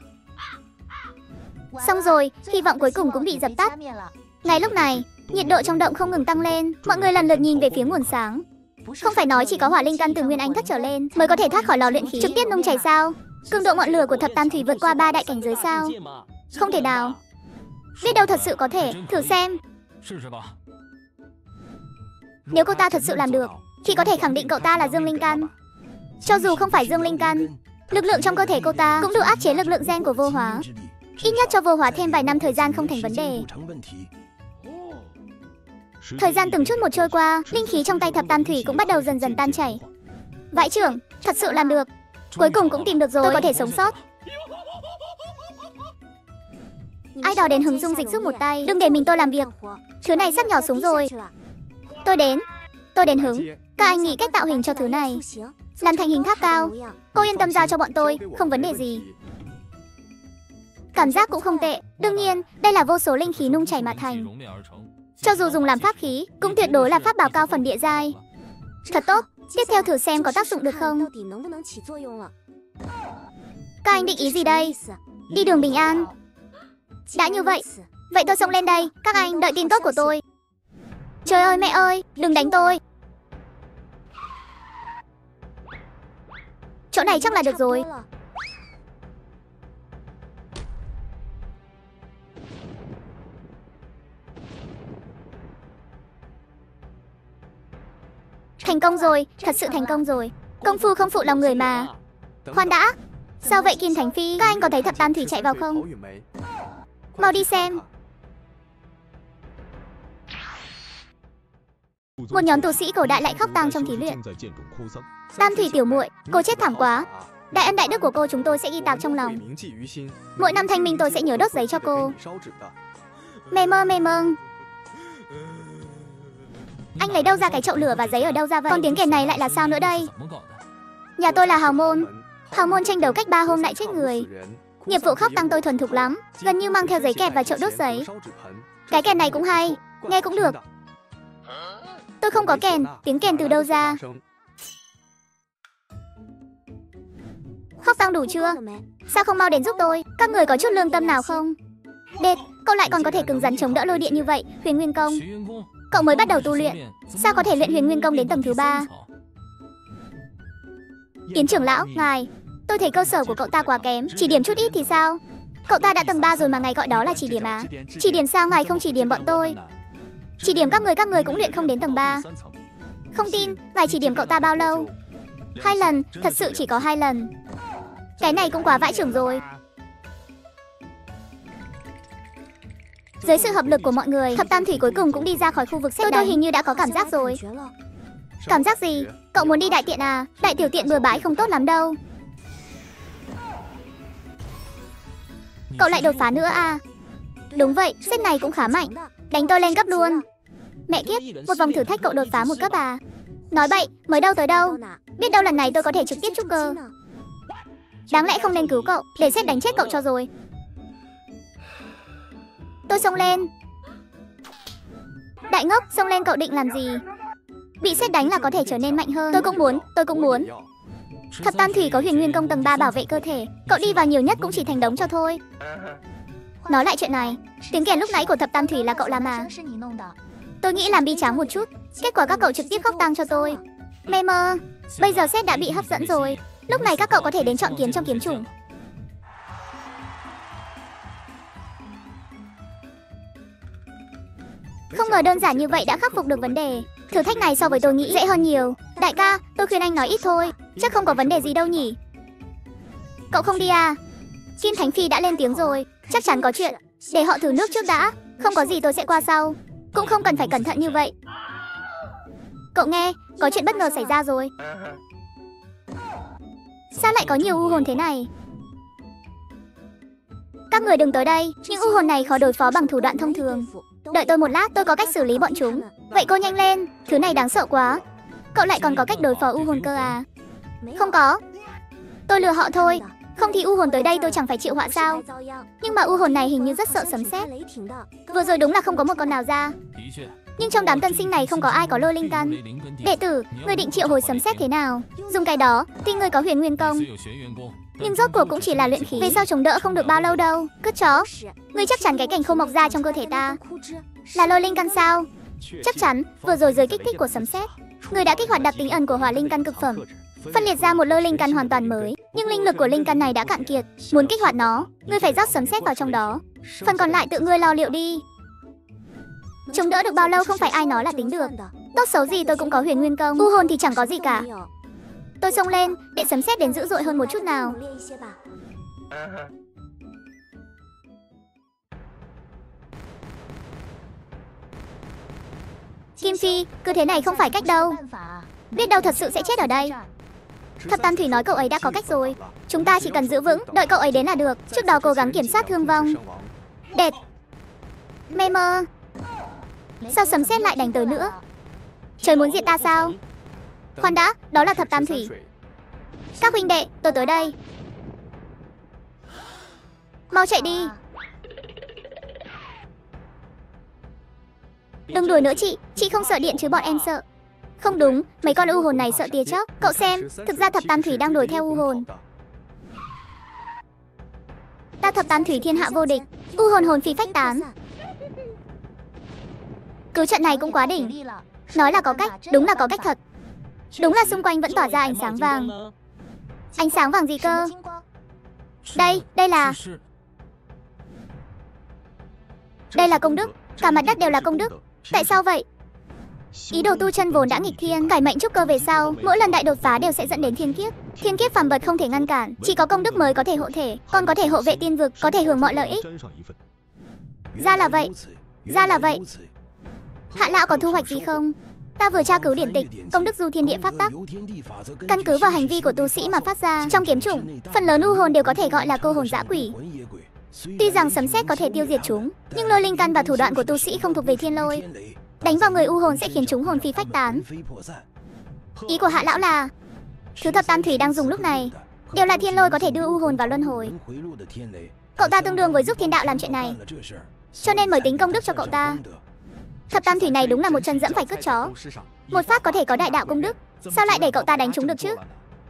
Xong rồi, hy vọng cuối cùng cũng bị dập tắt. Ngay lúc này, nhiệt độ trong động không ngừng tăng lên. Mọi người lần lượt nhìn về phía nguồn sáng. Không phải nói chỉ có hỏa linh căn từ nguyên anh thất trở lên mới có thể thoát khỏi lò luyện khí trực tiếp nung chảy sao? Cường độ ngọn lửa của thập tam thủy vượt qua ba đại cảnh giới sao? Không thể nào. Biết đâu thật sự có thể, thử xem. Nếu cô ta thật sự làm được thì có thể khẳng định cậu ta là dương linh căn. Cho dù không phải dương linh căn, lực lượng trong cơ thể cô ta cũng đủ áp chế lực lượng gen của vô hóa. Ít nhất cho vô hóa thêm vài năm thời gian không thành vấn đề. Thời gian từng chút một trôi qua, linh khí trong tay thập tam thủy cũng bắt đầu dần dần tan chảy. Vãi trưởng, thật sự làm được. Cuối cùng cũng tìm được rồi, tôi có thể sống sót. Ai đó đến Hứng Dung Dịch giúp một tay, đừng để mình tôi làm việc. Thứ này sắp nhỏ xuống rồi. Tôi đến, tôi đến Hứng. Các anh nghĩ cách tạo hình cho thứ này, làm thành hình tháp cao. Cô yên tâm giao cho bọn tôi, không vấn đề gì. Cảm giác cũng không tệ. Đương nhiên, đây là vô số linh khí nung chảy mà thành. Cho dù dùng làm pháp khí, cũng tuyệt đối là pháp bảo cao phần địa giai. Thật tốt, tiếp theo thử xem có tác dụng được không. Các anh định ý gì đây? Đi đường bình an. Đã như vậy, vậy tôi xông lên đây. Các anh đợi tin tốt của tôi. Trời ơi mẹ ơi, đừng đánh tôi. Chỗ này chắc là được rồi. Thành công rồi, thật sự thành công rồi. Công phu không phụ lòng người mà. Khoan đã, sao vậy Kim Thành Phi? Các anh có thấy thập tam thủy chạy vào không? Mau đi xem. Một nhóm tù sĩ cổ đại lại khóc tang trong thí luyện. Tam thủy tiểu muội, cô chết thảm quá. Đại ân đại đức của cô chúng tôi sẽ ghi tạc trong lòng. Mỗi năm thanh minh tôi sẽ nhớ đốt giấy cho cô. Mê mơ mê mơ. Anh lấy đâu ra cái chậu lửa và giấy ở đâu ra vậy? Còn tiếng kèn này lại là sao nữa đây? Nhà tôi là hào môn. Hào môn tranh đấu cách ba hôm lại chết người. Nghiệp vụ khóc tăng tôi thuần thục lắm, gần như mang theo giấy kẹp và chậu đốt giấy. Cái kèn này cũng hay, nghe cũng được. Tôi không có kèn, tiếng kèn từ đâu ra? Khóc tăng đủ chưa? Sao không mau đến giúp tôi? Các người có chút lương tâm nào không? Đệt, cậu lại còn có thể cứng rắn chống đỡ lôi điện như vậy. Huyền Nguyên Công, cậu mới bắt đầu tu luyện, sao có thể luyện Huyền Nguyên Công đến tầng thứ ba? Yến trưởng lão, ngài, tôi thấy cơ sở của cậu ta quá kém, chỉ điểm chút ít thì sao? Cậu ta đã tầng ba rồi mà ngài gọi đó là chỉ điểm á? Chỉ điểm sao ngài không chỉ điểm bọn tôi? Chỉ điểm các người các người cũng luyện không đến tầng ba. Không tin, ngài chỉ điểm cậu ta bao lâu? Hai lần, thật sự chỉ có hai lần. Cái này cũng quá vãi chưởng rồi. Dưới sự hợp lực của mọi người, thập tam thủy cuối cùng cũng đi ra khỏi khu vực xét đánh. Tôi, tôi hình như đã có cảm giác rồi. Cảm giác gì? Cậu muốn đi đại tiện à? Đại tiểu tiện bừa bãi không tốt lắm đâu. Cậu lại đột phá nữa à? Đúng vậy, set này cũng khá mạnh. Đánh tôi lên cấp luôn. Mẹ kiếp, một vòng thử thách cậu đột phá một cấp à? Nói bậy, mới đâu tới đâu. Biết đâu lần này tôi có thể trực tiếp trúc cơ. Đáng lẽ không nên cứu cậu, để set đánh chết cậu cho rồi. Tôi xông lên. Đại ngốc, xông lên cậu định làm gì? Bị sét đánh là có thể trở nên mạnh hơn. Tôi cũng muốn, tôi cũng muốn. Thập tam thủy có Huyền Nguyên Công tầng ba bảo vệ cơ thể. Cậu đi vào nhiều nhất cũng chỉ thành đống cho thôi. Nói lại chuyện này, tiếng kèn lúc nãy của thập tam thủy là cậu làm à? Tôi nghĩ làm bi tráng một chút. Kết quả các cậu trực tiếp khóc tang cho tôi. Mê mơ, bây giờ sét đã bị hấp dẫn rồi. Lúc này các cậu có thể đến chọn kiếm trong kiếm chủng. Không ngờ đơn giản như vậy đã khắc phục được vấn đề. Thử thách này so với tôi nghĩ dễ hơn nhiều. Đại ca, tôi khuyên anh nói ít thôi. Chắc không có vấn đề gì đâu nhỉ? Cậu không đi à? Kim Thánh Phi đã lên tiếng rồi. Chắc chắn có chuyện. Để họ thử nước trước đã. Không có gì tôi sẽ qua sau. Cũng không cần phải cẩn thận như vậy. Cậu nghe, có chuyện bất ngờ xảy ra rồi. Sao lại có nhiều u hồn thế này? Các người đừng tới đây. Những u hồn này khó đối phó bằng thủ đoạn thông thường. Đợi tôi một lát, tôi có cách xử lý bọn chúng. Vậy cô nhanh lên, thứ này đáng sợ quá. Cậu lại còn có cách đối phó u hồn cơ à? Không có. Tôi lừa họ thôi. Không thì u hồn tới đây tôi chẳng phải chịu họa sao? Nhưng mà u hồn này hình như rất sợ sấm sét. Vừa rồi đúng là không có một con nào ra. Nhưng trong đám tân sinh này không có ai có lôi linh căn. Đệ tử, người định triệu hồi sấm sét thế nào? Dùng cái đó, tuy người có Huyền Nguyên Công, nhưng rốt cuộc cũng chỉ là luyện khí. Về sau chống đỡ không được bao lâu đâu. Cứt chó, ngươi chắc chắn cái cảnh khô mọc ra trong cơ thể ta là lôi linh căn sao? Chắc chắn, vừa rồi dưới kích thích của sấm sét, Người đã kích hoạt đặc tính ẩn của hỏa linh căn cực phẩm, phân liệt ra một lô linh căn hoàn toàn mới, nhưng linh lực của linh căn này đã cạn kiệt. Muốn kích hoạt nó, ngươi phải rót sấm sét vào trong đó. Phần còn lại tự ngươi lo liệu đi. Chống đỡ được bao lâu không phải ai nói là tính được. Tốt xấu gì tôi cũng có huyền nguyên công, u hồn thì chẳng có gì cả. Tôi xông lên, để sấm sét đến dữ dội hơn một chút nào. Kim Phi, cứ thế này không phải cách đâu. Biết đâu thật sự sẽ chết ở đây. Thập Tam Thủy nói cậu ấy đã có cách rồi. Chúng ta chỉ cần giữ vững, đợi cậu ấy đến là được. Trước đó cố gắng kiểm soát thương vong. Đẹp. Mê mơ. Sao sấm sét lại đánh tới nữa? Trời muốn diệt ta sao? Khoan đã, đó là Thập Tam Thủy. Các huynh đệ, tôi tới đây. Mau chạy đi. Đừng đuổi nữa chị, chị không sợ điện chứ bọn em sợ. Không đúng, mấy con u hồn này sợ tia chớp. Cậu xem, thực ra Thập Tam Thủy đang đuổi theo u hồn. Ta Thập Tam Thủy thiên hạ vô địch, u hồn hồn phi phách tán. Cứu trận này cũng quá đỉnh. Nói là có cách, đúng là có cách thật. Đúng là xung quanh vẫn tỏa ra ánh sáng vàng. Ánh sáng vàng gì cơ? Đây, đây là... Đây là công đức, cả mặt đất đều là công đức. Tại sao vậy? Ý đồ tu chân vốn đã nghịch thiên, cải mệnh trúc cơ về sau, mỗi lần đại đột phá đều sẽ dẫn đến thiên kiếp. Thiên kiếp phàm vật không thể ngăn cản, chỉ có công đức mới có thể hộ thể, còn có thể hộ vệ tiên vực, có thể hưởng mọi lợi ích. Ra là vậy, ra là vậy. Hạ lão có thu hoạch gì không? Ta vừa tra cứu điển tịch, công đức du thiên địa pháp tắc. Căn cứ vào hành vi của tu sĩ mà phát ra, trong kiếm chủng, phần lớn u hồn đều có thể gọi là cô hồn dã quỷ. Tuy rằng sấm sét có thể tiêu diệt chúng, nhưng lôi linh căn và thủ đoạn của tu sĩ không thuộc về thiên lôi. Đánh vào người u hồn sẽ khiến chúng hồn phi phách tán. Ý của Hạ lão là thứ Thập Tam Thủy đang dùng lúc này đều là thiên lôi có thể đưa u hồn vào luân hồi. Cậu ta tương đương với giúp thiên đạo làm chuyện này, cho nên mới tính công đức cho cậu ta. Thập Tam Thủy này đúng là một chân dẫm phải cướp chó. Một phát có thể có đại đạo công đức, sao lại để cậu ta đánh chúng được chứ?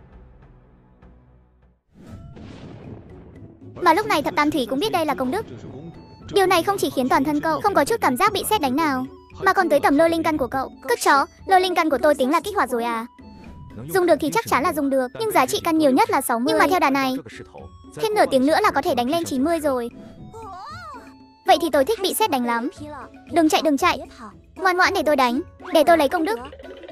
Mà lúc này Thập Tam Thủy cũng biết đây là công đức. Điều này không chỉ khiến toàn thân cậu không có chút cảm giác bị sét đánh nào, mà còn tới tầm lôi linh căn của cậu. Cướp chó, lôi linh căn của tôi tính là kích hoạt rồi à? Dùng được thì chắc chắn là dùng được, nhưng giá trị căn nhiều nhất là sáu mươi. Nhưng mà theo đà này, thêm nửa tiếng nữa là có thể đánh lên chín mươi rồi. Vậy thì tôi thích bị sét đánh lắm. Đừng chạy, đừng chạy. Ngoan ngoãn để tôi đánh, để tôi lấy công đức.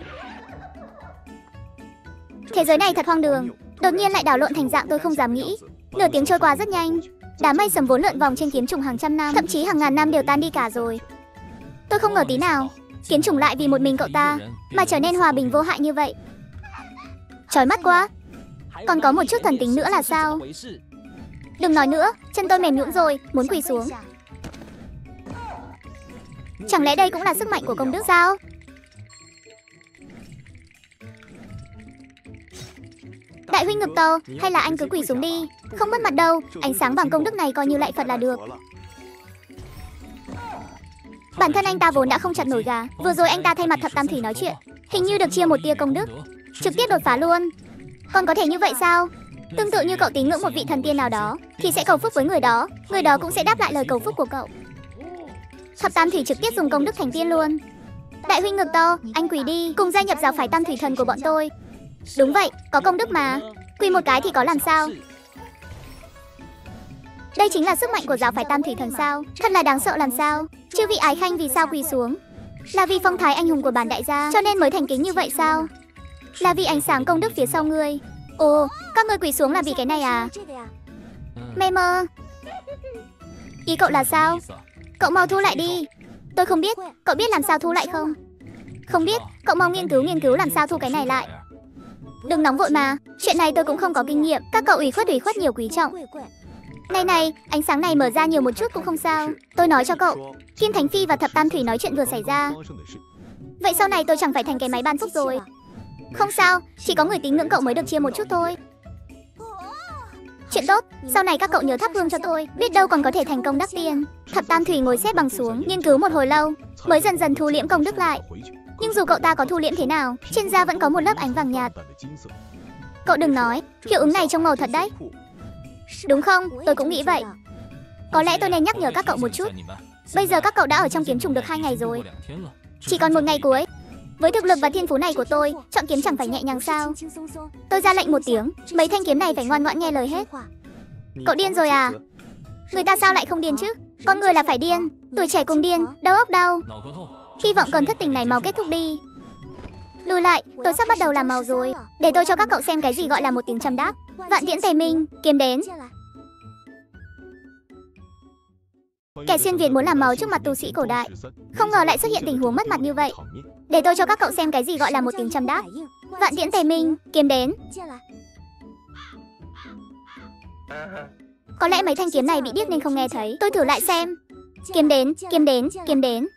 Thế giới này thật hoang đường, đột nhiên lại đảo lộn thành dạng tôi không dám nghĩ. Nửa tiếng trôi qua rất nhanh. Đám mây sầm vốn lượn vòng trên kiếm trùng hàng trăm năm, thậm chí hàng ngàn năm đều tan đi cả rồi. Tôi không ngờ tí nào kiếm trùng lại vì một mình cậu ta mà trở nên hòa bình vô hại như vậy. Chói mắt quá. Còn có một chút thần tính nữa là sao? Đừng nói nữa, chân tôi mềm nhũn rồi, muốn quỳ xuống. Chẳng lẽ đây cũng là sức mạnh của công đức sao? Đại huynh ngực to, hay là anh cứ quỳ xuống đi. Không mất mặt đâu, ánh sáng bằng công đức này coi như lạy Phật là được. Bản thân anh ta vốn đã không chặt nổi gà. Vừa rồi anh ta thay mặt Thập Tam Thủy nói chuyện, hình như được chia một tia công đức, trực tiếp đột phá luôn. Còn có thể như vậy sao? Tương tự như cậu tín ngưỡng một vị thần tiên nào đó, thì sẽ cầu phúc với người đó, người đó cũng sẽ đáp lại lời cầu phúc của cậu. Thập Tam Thủy trực tiếp dùng công đức thành tiên luôn. Đại huynh ngực to, anh quỳ đi, cùng gia nhập giáo phái Tam Thủy Thần của bọn tôi. Đúng vậy, có công đức mà. Quỳ một cái thì có làm sao? Đây chính là sức mạnh của giáo phái Tam Thủy Thần sao? Thật là đáng sợ làm sao? Chư vị ái khanh vì sao quỳ xuống? Là vì phong thái anh hùng của bản đại gia, cho nên mới thành kính như vậy sao? Là vì ánh sáng công đức phía sau ngươi. Ồ, các ngươi quỳ xuống là vì cái này à? Mê mơ. Ý cậu là sao? Cậu mau thu lại đi. Tôi không biết, cậu biết làm sao thu lại không? Không biết, cậu mau nghiên cứu nghiên cứu làm sao thu cái này lại. Đừng nóng vội mà, chuyện này tôi cũng không có kinh nghiệm. Các cậu ủy khuất ủy khuất nhiều quý trọng. Này này, ánh sáng này mở ra nhiều một chút cũng không sao. Tôi nói cho cậu, Kim Thánh Phi và Thập Tam Thủy nói chuyện vừa xảy ra. Vậy sau này tôi chẳng phải thành cái máy ban phúc rồi. Không sao, chỉ có người tín ngưỡng cậu mới được chia một chút thôi. Chuyện tốt, sau này các cậu nhớ thắp hương cho tôi, biết đâu còn có thể thành công đắc tiên. Thập Tam Thủy ngồi xếp bằng xuống, nghiên cứu một hồi lâu, mới dần dần thu liễm công đức lại. Nhưng dù cậu ta có thu liễm thế nào, trên da vẫn có một lớp ánh vàng nhạt. Cậu đừng nói, hiệu ứng này trông màu thật đấy. Đúng không, tôi cũng nghĩ vậy. Có lẽ tôi nên nhắc nhở các cậu một chút. Bây giờ các cậu đã ở trong kiếm trùng được hai ngày rồi, chỉ còn một ngày cuối. Với thực lực và thiên phú này của tôi, chọn kiếm chẳng phải nhẹ nhàng sao? Tôi ra lệnh một tiếng, mấy thanh kiếm này phải ngoan ngoãn nghe lời hết. Cậu điên rồi à? Người ta sao lại không điên chứ? Con người là phải điên, tuổi trẻ cùng điên, đầu óc đau. Hy vọng cơn thất tình này mau kết thúc đi. Lùi lại, tôi sắp bắt đầu làm màu rồi. Để tôi cho các cậu xem cái gì gọi là một tiếng châm đáp. Vạn tiễn tề minh, kiếm đến. Kẻ xuyên Việt muốn làm màu trước mặt tu sĩ cổ đại, không ngờ lại xuất hiện tình huống mất mặt như vậy. Để tôi cho các cậu xem cái gì gọi là một tiếng châm đáp. Vạn tiễn tề minh, kiếm đến. Có lẽ mấy thanh kiếm này bị điếc nên không nghe thấy. Tôi thử lại xem. Kiếm đến, kiếm đến, kiếm đến.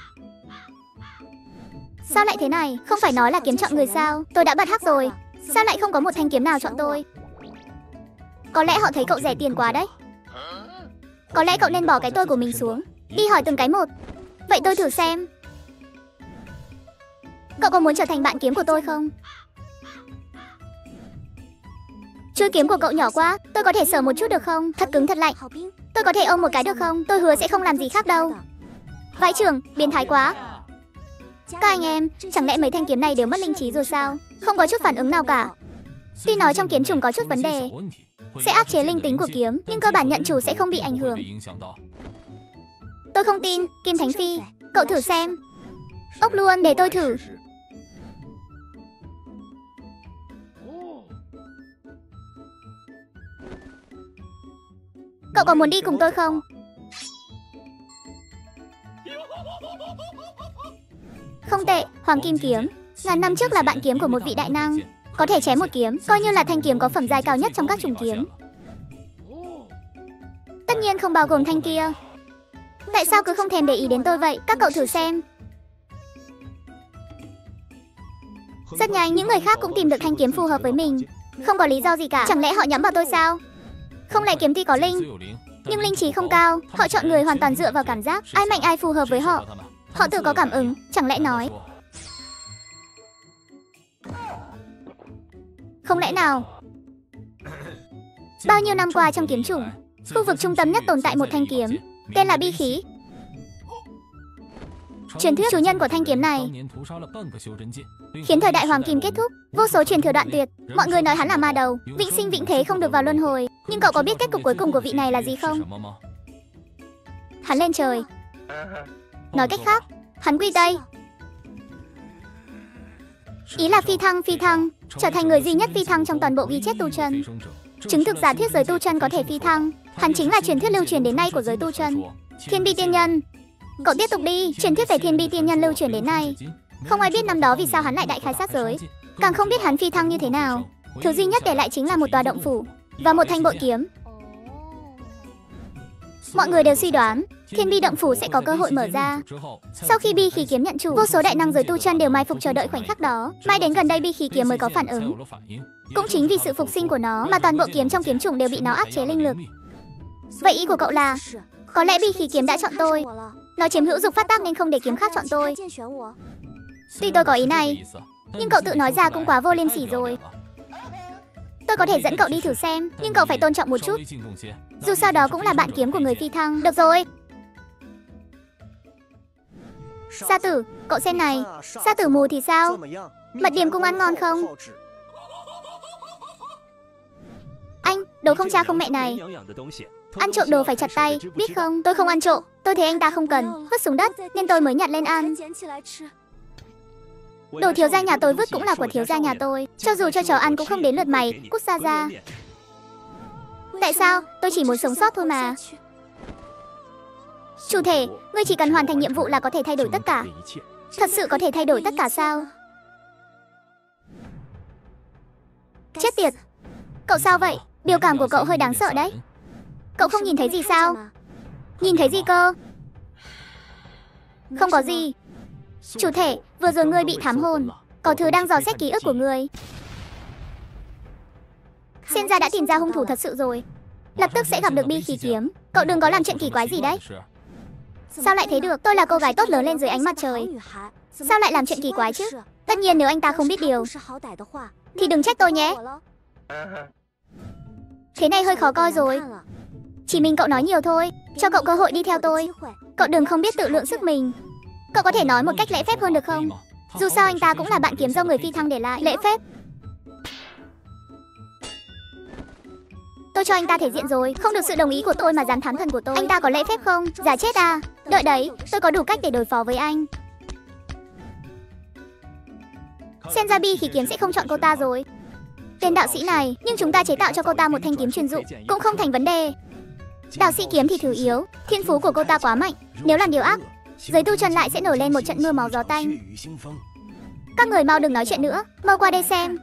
Sao lại thế này? Không phải nói là kiếm chọn người sao? Tôi đã bật hắc rồi. Sao lại không có một thanh kiếm nào chọn tôi? Có lẽ họ thấy cậu rẻ tiền quá đấy. Có lẽ cậu nên bỏ cái tôi của mình xuống, đi hỏi từng cái một. Vậy tôi thử xem. Cậu có muốn trở thành bạn kiếm của tôi không? Chuôi kiếm của cậu nhỏ quá, tôi có thể sờ một chút được không? Thật cứng thật lạnh. Tôi có thể ôm một cái được không? Tôi hứa sẽ không làm gì khác đâu. Vãi chưởng, biến thái quá. Các anh em, chẳng lẽ mấy thanh kiếm này đều mất linh trí rồi sao? Không có chút phản ứng nào cả. Tuy nói trong kiếm trùng có chút vấn đề, sẽ áp chế linh tính của kiếm, nhưng cơ bản nhận chủ sẽ không bị ảnh hưởng. Tôi không tin, Kim Thánh Phi. Cậu thử xem. Ốc luôn, để tôi thử. Cậu có muốn đi cùng tôi không? Không tệ, Hoàng Kim Kiếm. Ngàn năm trước là bạn kiếm của một vị đại năng, có thể chém một kiếm, coi như là thanh kiếm có phẩm giai cao nhất trong các chủng kiếm. Tất nhiên không bao gồm thanh kia. Tại sao cứ không thèm để ý đến tôi vậy? Các cậu thử xem. Rất nhanh, những người khác cũng tìm được thanh kiếm phù hợp với mình. Không có lý do gì cả. Chẳng lẽ họ nhắm vào tôi sao? Không lẽ kiếm tuy có linh, nhưng linh trí không cao. Họ chọn người hoàn toàn dựa vào cảm giác. Ai mạnh ai phù hợp với họ. Họ tự có cảm ứng. Chẳng lẽ nói không lẽ nào bao nhiêu năm qua trong kiếm chủng, khu vực trung tâm nhất tồn tại một thanh kiếm, tên là Bi Khí. Truyền thuyết chủ nhân của thanh kiếm này khiến thời đại Hoàng Kim kết thúc, vô số truyền thừa đoạn tuyệt. Mọi người nói hắn là ma đầu, vĩnh sinh vĩnh thế không được vào luân hồi. Nhưng cậu có biết kết cục cuối cùng của vị này là gì không? Hắn lên trời. Nói cách khác, hắn quy tây. Ý là phi thăng, phi thăng, trở thành người duy nhất phi thăng trong toàn bộ ghi chép tu chân. Chứng thực giả thuyết giới tu chân có thể phi thăng. Hắn chính là truyền thuyết lưu truyền đến nay của giới tu chân. Thiên Bi Tiên Nhân. Cậu tiếp tục đi. Truyền thuyết về Thiên Bi Tiên Nhân lưu truyền đến nay, không ai biết năm đó vì sao hắn lại đại khai sát giới, càng không biết hắn phi thăng như thế nào. Thứ duy nhất để lại chính là một tòa động phủ và một thanh bội kiếm. Mọi người đều suy đoán Thiên Bi động phủ sẽ có cơ hội mở ra. Sau khi Bi Khí kiếm nhận chủ, vô số đại năng giới tu chân đều mai phục chờ đợi khoảnh khắc đó. Mai đến gần đây Bi Khí kiếm mới có phản ứng. Cũng chính vì sự phục sinh của nó mà toàn bộ kiếm trong kiếm chủng đều bị nó áp chế linh lực. Vậy ý của cậu là có lẽ Bi Khí kiếm đã chọn tôi. Nó chiếm hữu dục phát tác nên không để kiếm khác chọn tôi. Tuy tôi có ý này, nhưng cậu tự nói ra cũng quá vô liêm sỉ rồi. Tôi có thể dẫn cậu đi thử xem, nhưng cậu phải tôn trọng một chút. Dù sao đó cũng là bạn kiếm của người phi thăng. Được rồi. Sa tử, cậu xem này. Sa tử mù thì sao? Mật điểm cung ăn ngon không? Anh, đồ không cha không mẹ này. Ăn trộm đồ phải chặt tay, biết không? Tôi không ăn trộm. Tôi thấy anh ta không cần, vứt xuống đất nên tôi mới nhặt lên ăn. Đồ thiếu gia nhà tôi vứt cũng là của thiếu gia nhà tôi. Cho dù cho chó ăn cũng không đến lượt mày. Cút xa ra. Tại sao? Tôi chỉ muốn sống sót thôi mà. Chủ thể, ngươi chỉ cần hoàn thành nhiệm vụ là có thể thay đổi tất cả. Thật sự có thể thay đổi tất cả sao? Chết tiệt. Cậu sao vậy? Biểu cảm của cậu hơi đáng sợ đấy. Cậu không nhìn thấy gì sao? Nhìn thấy gì cơ? Không có gì. Chủ thể, vừa rồi ngươi bị thám hồn. Có thứ đang dò xét ký ức của ngươi. Xem ra đã tìm ra hung thủ thật sự rồi. Lập tức sẽ gặp được Bi Khí kiếm. Cậu đừng có làm chuyện kỳ quái gì đấy. Sao lại thế được? Tôi là cô gái tốt lớn lên dưới ánh mặt trời. Sao lại làm chuyện kỳ quái chứ? Tất nhiên nếu anh ta không biết điều thì đừng trách tôi nhé. Thế này hơi khó coi rồi. Chỉ mình cậu nói nhiều thôi. Cho cậu cơ hội đi theo tôi. Cậu đừng không biết tự lượng sức mình. Cậu có thể nói một cách lễ phép hơn được không? Dù sao anh ta cũng là bạn kiếm do người phi thăng để lại. Lễ phép. Tôi cho anh ta thể diện rồi, không được sự đồng ý của tôi mà dám thám thần của tôi. Anh ta có lễ phép không? Giả chết à? Đợi đấy, tôi có đủ cách để đối phó với anh. Senzabi khí kiếm sẽ không chọn cô ta rồi. Tên đạo sĩ này, nhưng chúng ta chế tạo cho cô ta một thanh kiếm chuyên dụng, cũng không thành vấn đề. Đạo sĩ kiếm thì thứ yếu, thiên phú của cô ta quá mạnh. Nếu làm điều ác, giới tu chân lại sẽ nổi lên một trận mưa máu gió tanh. Các người mau đừng nói chuyện nữa, mau qua đây xem.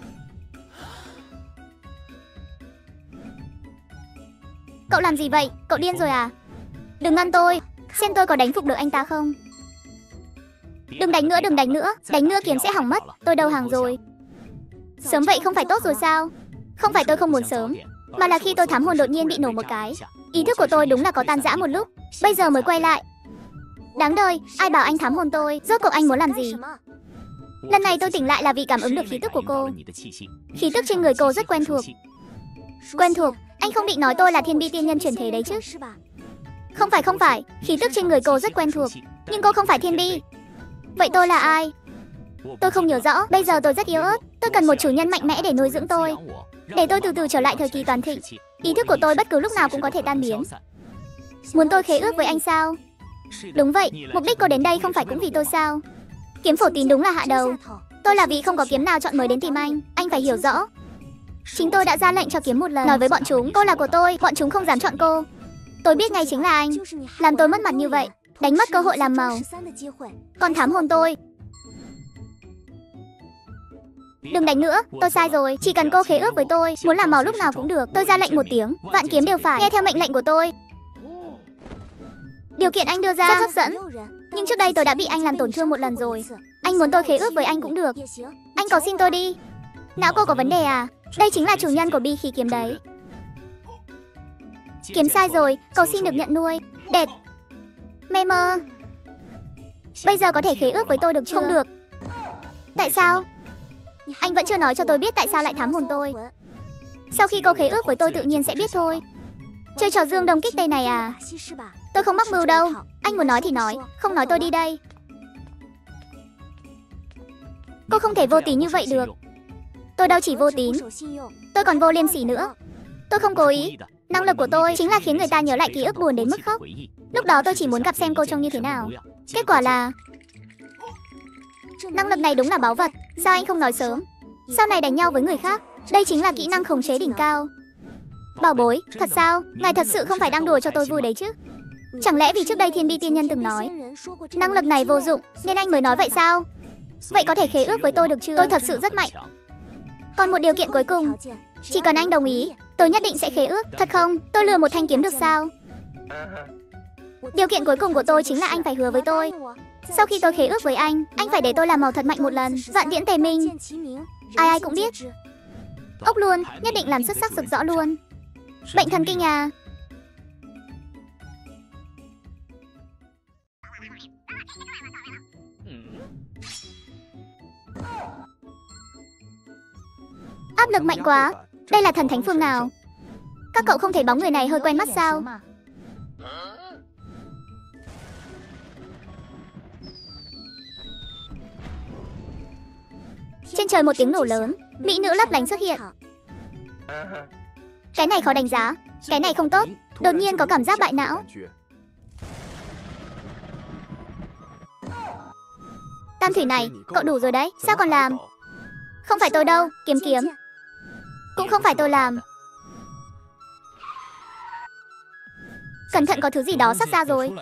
Cậu làm gì vậy? Cậu điên rồi à? Đừng ngăn tôi, xem tôi có đánh phục được anh ta không. Đừng đánh nữa, đừng đánh nữa, đánh nữa kiếm sẽ hỏng mất. Tôi đầu hàng rồi. Sớm vậy không phải tốt rồi sao? Không phải tôi không muốn sớm, mà là khi tôi thám hồn đột nhiên bị nổ một cái. Ý thức của tôi đúng là có tan rã một lúc, bây giờ mới quay lại. Đáng đời, ai bảo anh thám hồn tôi? Rốt cuộc anh muốn làm gì? Lần này tôi tỉnh lại là vì cảm ứng được khí tức của cô. Khí tức trên người cô rất quen thuộc. Quen thuộc? Anh không định nói tôi là Thiên Bi tiên nhân chuyển thế đấy chứ? Không phải không phải, khí tức trên người cô rất quen thuộc. Nhưng cô không phải Thiên Bi. Vậy tôi là ai? Tôi không nhớ rõ, bây giờ tôi rất yếu ớt. Tôi cần một chủ nhân mạnh mẽ để nuôi dưỡng tôi, để tôi từ từ trở lại thời kỳ toàn thịnh. Ý thức của tôi bất cứ lúc nào cũng có thể tan biến. Muốn tôi khế ước với anh sao? Đúng vậy, mục đích cô đến đây không phải cũng vì tôi sao? Kiếm phổ tín đúng là hạ đầu. Tôi là vì không có kiếm nào chọn mới đến tìm anh. Anh phải hiểu rõ. Chính tôi đã ra lệnh cho kiếm một lần, nói với bọn chúng cô là của tôi, bọn chúng không dám chọn cô. Tôi biết ngay chính là anh, làm tôi mất mặt như vậy, đánh mất cơ hội làm màu. Còn thám hồn tôi. Đừng đánh nữa, tôi sai rồi, chỉ cần cô khế ước với tôi, muốn làm màu lúc nào cũng được. Tôi ra lệnh một tiếng, vạn kiếm đều phải nghe theo mệnh lệnh của tôi. Điều kiện anh đưa ra rất hấp dẫn, nhưng trước đây tôi đã bị anh làm tổn thương một lần rồi. Anh muốn tôi khế ước với anh cũng được. Anh cầu xin tôi đi. Não cô có vấn đề à? Đây chính là chủ nhân của bi khí kiếm đấy. Kiếm sai rồi, cầu xin được nhận nuôi. Đệt. Mê mơ. Bây giờ có thể khế ước với tôi được chưa? Không được. Tại sao? Anh vẫn chưa nói cho tôi biết tại sao lại thám hồn tôi. Sau khi cô khế ước với tôi tự nhiên sẽ biết thôi. Chơi trò dương đông kích tây này à? Tôi không mắc mưu đâu. Anh muốn nói thì nói, không nói tôi đi đây. Cô không thể vô tín như vậy được. Tôi đâu chỉ vô tín, tôi còn vô liêm sỉ nữa. Tôi không cố ý. Năng lực của tôi chính là khiến người ta nhớ lại ký ức buồn đến mức khóc. Lúc đó tôi chỉ muốn gặp xem cô trông như thế nào. Kết quả là năng lực này đúng là báu vật. Sao anh không nói sớm? Sau này đánh nhau với người khác, đây chính là kỹ năng khống chế đỉnh cao. Bảo bối, thật sao? Ngài thật sự không phải đang đùa cho tôi vui đấy chứ? Chẳng lẽ vì trước đây Thiên Bi tiên nhân từng nói năng lực này vô dụng nên anh mới nói vậy sao? Vậy có thể khế ước với tôi được chưa? Tôi thật sự rất mạnh. Còn một điều kiện cuối cùng, chỉ cần anh đồng ý, tôi nhất định sẽ khế ước. Thật không? Tôi lừa một thanh kiếm được sao? Điều kiện cuối cùng của tôi chính là anh phải hứa với tôi, sau khi tôi khế ước với anh, anh phải để tôi làm màu thật mạnh một lần. Vạn tiễn tề minh. Ai ai cũng biết. Ốc luôn, nhất định làm xuất sắc rực rõ luôn. Bệnh thần kinh à? Áp lực mạnh quá. Đây là thần thánh phương nào? Các cậu không thấy bóng người này hơi quen mắt sao? Trên trời một tiếng nổ lớn, mỹ nữ lấp lánh xuất hiện. Cái này khó đánh giá, cái này không tốt. Đột nhiên có cảm giác bại não. Tam thủy này, cậu đủ rồi đấy, sao còn làm? Không phải tôi đâu, kiếm kiếm. Cũng không phải tôi làm. Cẩn thận, có thứ gì đó sắp ra rồi.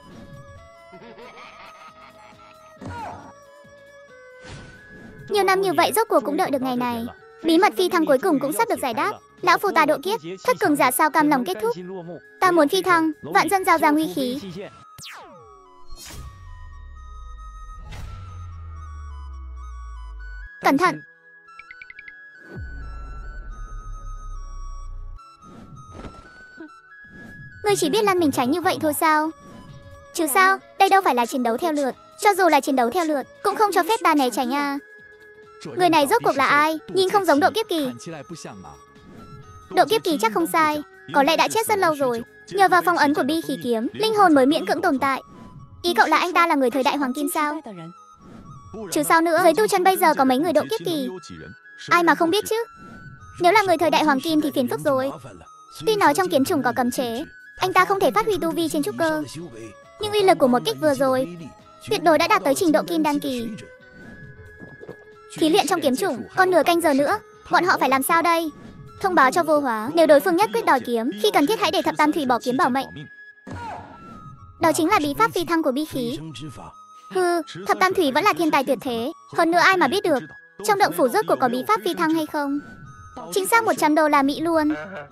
Nhiều năm như vậy rốt cuộc cũng đợi được ngày này. Bí mật phi thăng cuối cùng cũng sắp được giải đáp. Lão phu ta độ kiếp, thất cường giả sao cam lòng kết thúc. Ta muốn phi thăng, vạn dân giao ra nguy khí. Cẩn thận. Ngươi chỉ biết lăn mình tránh như vậy thôi sao? Chứ sao, đây đâu phải là chiến đấu theo lượt. Cho dù là chiến đấu theo lượt, cũng không cho phép ta né tránh à. Người này rốt cuộc là ai? Nhìn không giống Độ Kiếp Kỳ. Độ Kiếp Kỳ chắc không sai, có lẽ đã chết rất lâu rồi. Nhờ vào phong ấn của bi khí kiếm, linh hồn mới miễn cưỡng tồn tại. Ý cậu là anh ta là người thời đại Hoàng Kim sao? Chứ sao nữa, giới tu chân bây giờ có mấy người độ kiếp kỳ. Ai mà không biết chứ. Nếu là người thời đại hoàng kim thì phiền phức rồi. Tuy nói trong kiến chủng có cấm chế, anh ta không thể phát huy tu vi trên trúc cơ, nhưng uy lực của một kích vừa rồi tuyệt đối đã đạt tới trình độ kim đan kỳ. Thí luyện trong kiếm chủng, còn nửa canh giờ nữa, bọn họ phải làm sao đây? Thông báo cho Vô Hóa, nếu đối phương nhất quyết đòi kiếm, khi cần thiết hãy để Thập Tam Thủy bỏ kiếm bảo mệnh. Đó chính là bí pháp phi thăng của bi khí. Hừ, Thập Tam Thủy vẫn là thiên tài tuyệt thế, hơn nữa ai mà biết được trong động phủ rốt cuộc có bí pháp phi thăng hay không. Chính xác một trăm đô la Mỹ luôn.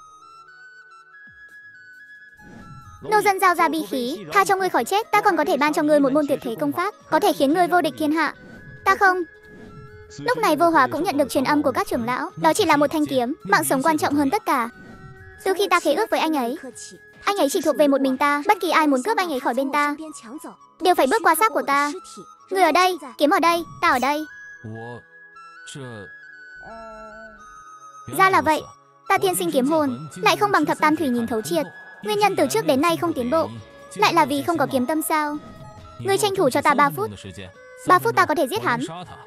Nô dân giao ra bi khí, tha cho ngươi khỏi chết, ta còn có thể ban cho ngươi một môn tuyệt thế công pháp, có thể khiến ngươi vô địch thiên hạ. Ta không. Lúc này Vô Hóa cũng nhận được truyền âm của các trưởng lão, đó chỉ là một thanh kiếm, mạng sống quan trọng hơn tất cả. Từ khi ta khế ước với anh ấy, anh ấy chỉ thuộc về một mình ta, bất kỳ ai muốn cướp anh ấy khỏi bên ta đều phải bước qua xác của ta. Người ở đây, kiếm ở đây, ta ở đây. Ra là vậy, ta thiên sinh kiếm hồn, lại không bằng Thập Tam Thủy nhìn thấu triệt. Nguyên nhân từ trước đến nay không tiến bộ, lại là vì không có kiếm tâm sao? Ngươi tranh thủ cho ta ba phút. ba phút ta có thể giết hắn.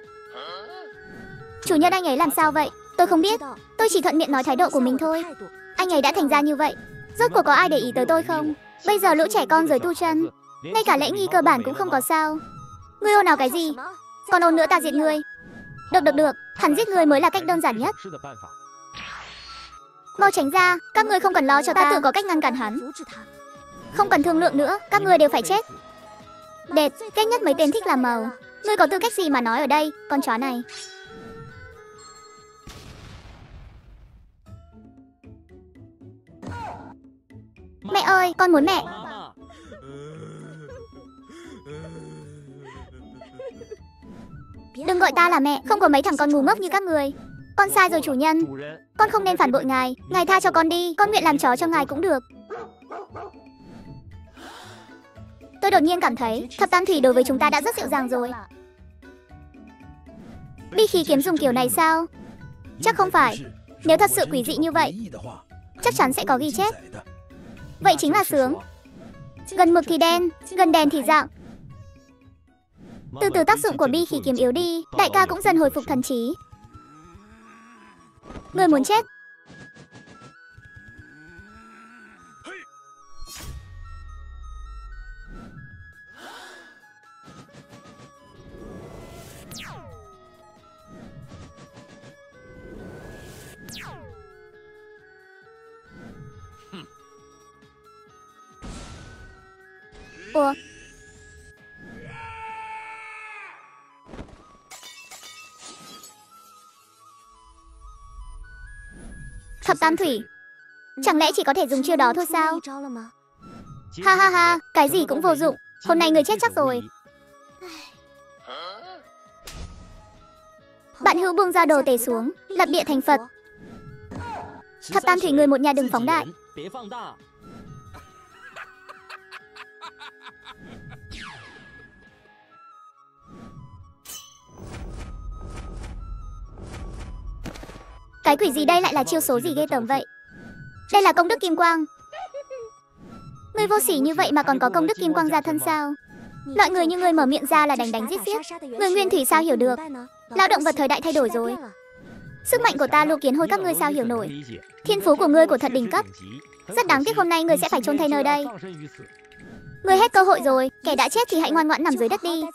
Chủ nhân anh ấy làm sao vậy? Tôi không biết, tôi chỉ thuận miệng nói thái độ của mình thôi. Anh ấy đã thành ra như vậy, rốt cuộc có ai để ý tới tôi không? Bây giờ lũ trẻ con giới tu chân, ngay cả lễ nghi cơ bản cũng không có sao. Ngươi ồn ào cái gì? Còn ồn nữa ta diệt ngươi. Được được được, hắn giết ngươi mới là cách đơn giản nhất. Mau tránh ra, các ngươi không cần lo cho ta, ta tự có cách ngăn cản hắn. Không cần thương lượng nữa, các ngươi đều phải chết. Đệt, cách nhất mấy tên thích làm màu. Ngươi có tư cách gì mà nói ở đây, con chó này. Mẹ ơi, con muốn mẹ. Đừng gọi ta là mẹ, không có mấy thằng con ngu ngốc như các người. Con sai rồi chủ nhân, con không nên phản bội ngài. Ngài tha cho con đi, con nguyện làm chó cho ngài cũng được. Tôi đột nhiên cảm thấy Thập Tam Thủy đối với chúng ta đã rất dịu dàng rồi. Bi khí kiếm dùng kiểu này sao? Chắc không phải. Nếu thật sự quỷ dị như vậy, chắc chắn sẽ có ghi chép. Vậy chính là sướng. Gần mực thì đen, gần đèn thì dạng. Từ từ tác dụng của bi khí kiếm yếu đi, đại ca cũng dần hồi phục thần trí. Người muốn chết. Ủa? Thập Tam Thủy, chẳng lẽ chỉ có thể dùng chiêu đó thôi sao? Ha ha ha, cái gì cũng vô dụng. Hôm nay người chết chắc rồi. Bạn hữu buông ra đồ tề xuống, lập địa thành Phật. Thập Tam Thủy người một nhà đừng phóng đại. Cái quỷ gì đây, lại là chiêu số gì ghê tởm vậy? Đây là công đức kim quang. Ngươi vô sỉ như vậy mà còn có công đức kim quang ra thân sao? Loại người như ngươi mở miệng ra là đánh đánh giết giết. Người nguyên thủy sao hiểu được? Lao động vật thời đại thay đổi rồi. Sức mạnh của ta Lô Kiến Hôi các ngươi sao hiểu nổi? Thiên phú của ngươi của thật đỉnh cấp. Rất đáng tiếc hôm nay ngươi sẽ phải chôn thay nơi đây. Ngươi hết cơ hội rồi, kẻ đã chết thì hãy ngoan ngoãn nằm dưới đất đi.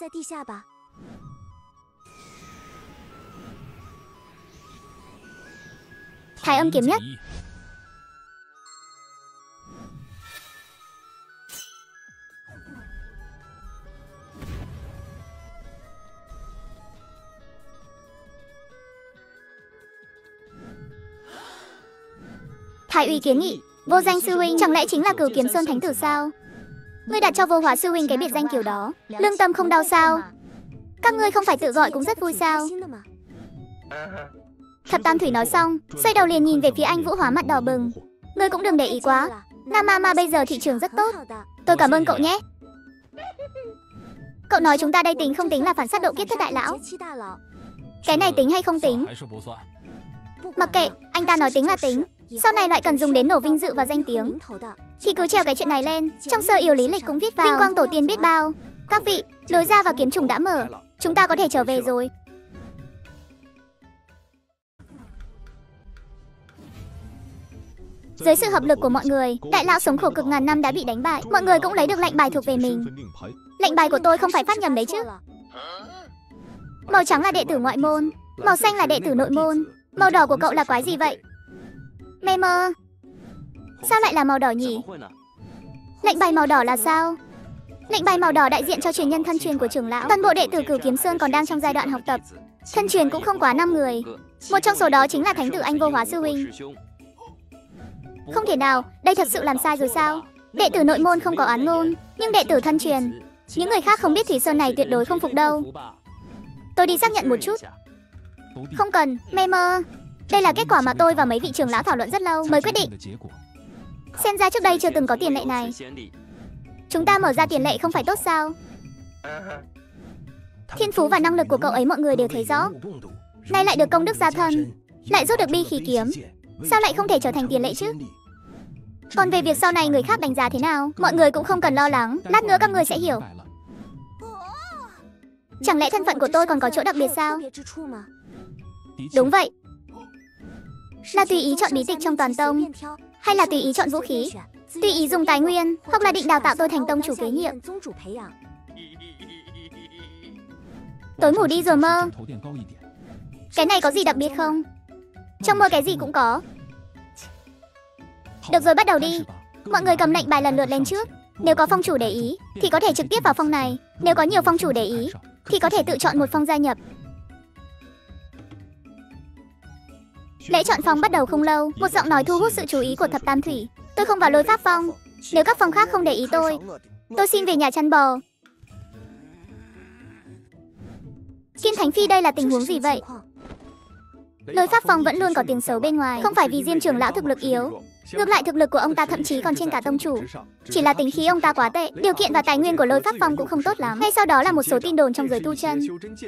Thái âm kiếm nhất. Thái uy kiến nghị, Vô Danh sư huynh chẳng lẽ chính là Cửu Kiếm Sơn thánh tử sao? Ngươi đặt cho Vô Hóa sư huynh cái biệt danh kiểu đó, lương tâm không đau sao? Các ngươi không phải tự gọi cũng rất vui sao? Thập Tam Thủy nói xong, xoay đầu liền nhìn về phía anh Vũ Hóa mặt đỏ bừng. Ngươi cũng đừng để ý quá, Nam Mama bây giờ thị trường rất tốt. Tôi cảm ơn cậu nhé. Cậu nói chúng ta đây tính không tính là phản sát độ kiếp thất đại lão? Cái này tính hay không tính? Mặc kệ, anh ta nói tính là tính. Sau này lại cần dùng đến nổ vinh dự và danh tiếng thì cứ treo cái chuyện này lên. Trong sơ yếu lý lịch cũng viết vào vinh quang tổ tiên biết bao. Các vị, Lối ra vào kiếm trùng đã mở. Chúng ta có thể trở về rồi. Dưới sự hợp lực của mọi người, đại lão sống khổ cực ngàn năm đã bị đánh bại. Mọi người cũng lấy được lệnh bài thuộc về mình. Lệnh bài của tôi không phải phát nhầm đấy chứ? Màu trắng là đệ tử ngoại môn, màu xanh là đệ tử nội môn, màu đỏ của cậu là quái gì vậy? Mê mơ. Sao lại là màu đỏ nhỉ? Lệnh bài màu đỏ là sao? Lệnh bài màu đỏ đại diện cho truyền nhân thân truyền của trưởng lão. Toàn bộ đệ tử Cửu Kiếm Sơn còn đang trong giai đoạn học tập. Thân truyền cũng không quá năm người. Một trong số đó chính là Thánh tử Anh Vô Hóa sư huynh. Không thể nào, đây thật sự làm sai rồi sao? Đệ tử nội môn không có oán ngôn, nhưng đệ tử thân truyền, những người khác không biết Thủy Sơn này tuyệt đối không phục đâu. Tôi đi xác nhận một chút. Không cần, mê mơ. Đây là kết quả mà tôi và mấy vị trưởng lão thảo luận rất lâu mới quyết định. Xem ra trước đây chưa từng có tiền lệ này. Chúng ta mở ra tiền lệ không phải tốt sao? Thiên phú và năng lực của cậu ấy mọi người đều thấy rõ. Nay lại được công đức gia thân, lại rút được bi khí kiếm. Sao lại không thể trở thành tiền lệ chứ? Còn về việc sau này người khác đánh giá thế nào, mọi người cũng không cần lo lắng. Lát nữa các người sẽ hiểu. Chẳng lẽ thân phận của tôi còn có chỗ đặc biệt sao? Đúng vậy. Là tùy ý chọn bí tịch trong toàn tông, hay là tùy ý chọn vũ khí, tùy ý dùng tài nguyên, hoặc là định đào tạo tôi thành tông chủ kế nhiệm. Tối ngủ đi rồi mơ. Cái này có gì đặc biệt không? Trong mơ cái gì cũng có. Được rồi, bắt đầu đi. Mọi người cầm lệnh bài lần lượt lên trước. Nếu có phong chủ để ý thì có thể trực tiếp vào phong này. Nếu có nhiều phong chủ để ý thì có thể tự chọn một phong gia nhập. Lễ chọn phong bắt đầu không lâu, một giọng nói thu hút sự chú ý của Thập Tam Thủy. Tôi không vào lôi pháp phong. Nếu các phong khác không để ý tôi, tôi xin về nhà chăn bò. Kim Thánh Phi, đây là tình huống gì vậy? Lôi pháp phong vẫn luôn có tiếng xấu bên ngoài. Không phải vì Diêm trưởng lão thực lực yếu, ngược lại thực lực của ông ta thậm chí còn trên cả tông chủ. Chỉ là tính khí ông ta quá tệ. Điều kiện và tài nguyên của lôi pháp phong cũng không tốt lắm. Ngay sau đó là một số tin đồn trong giới tu chân.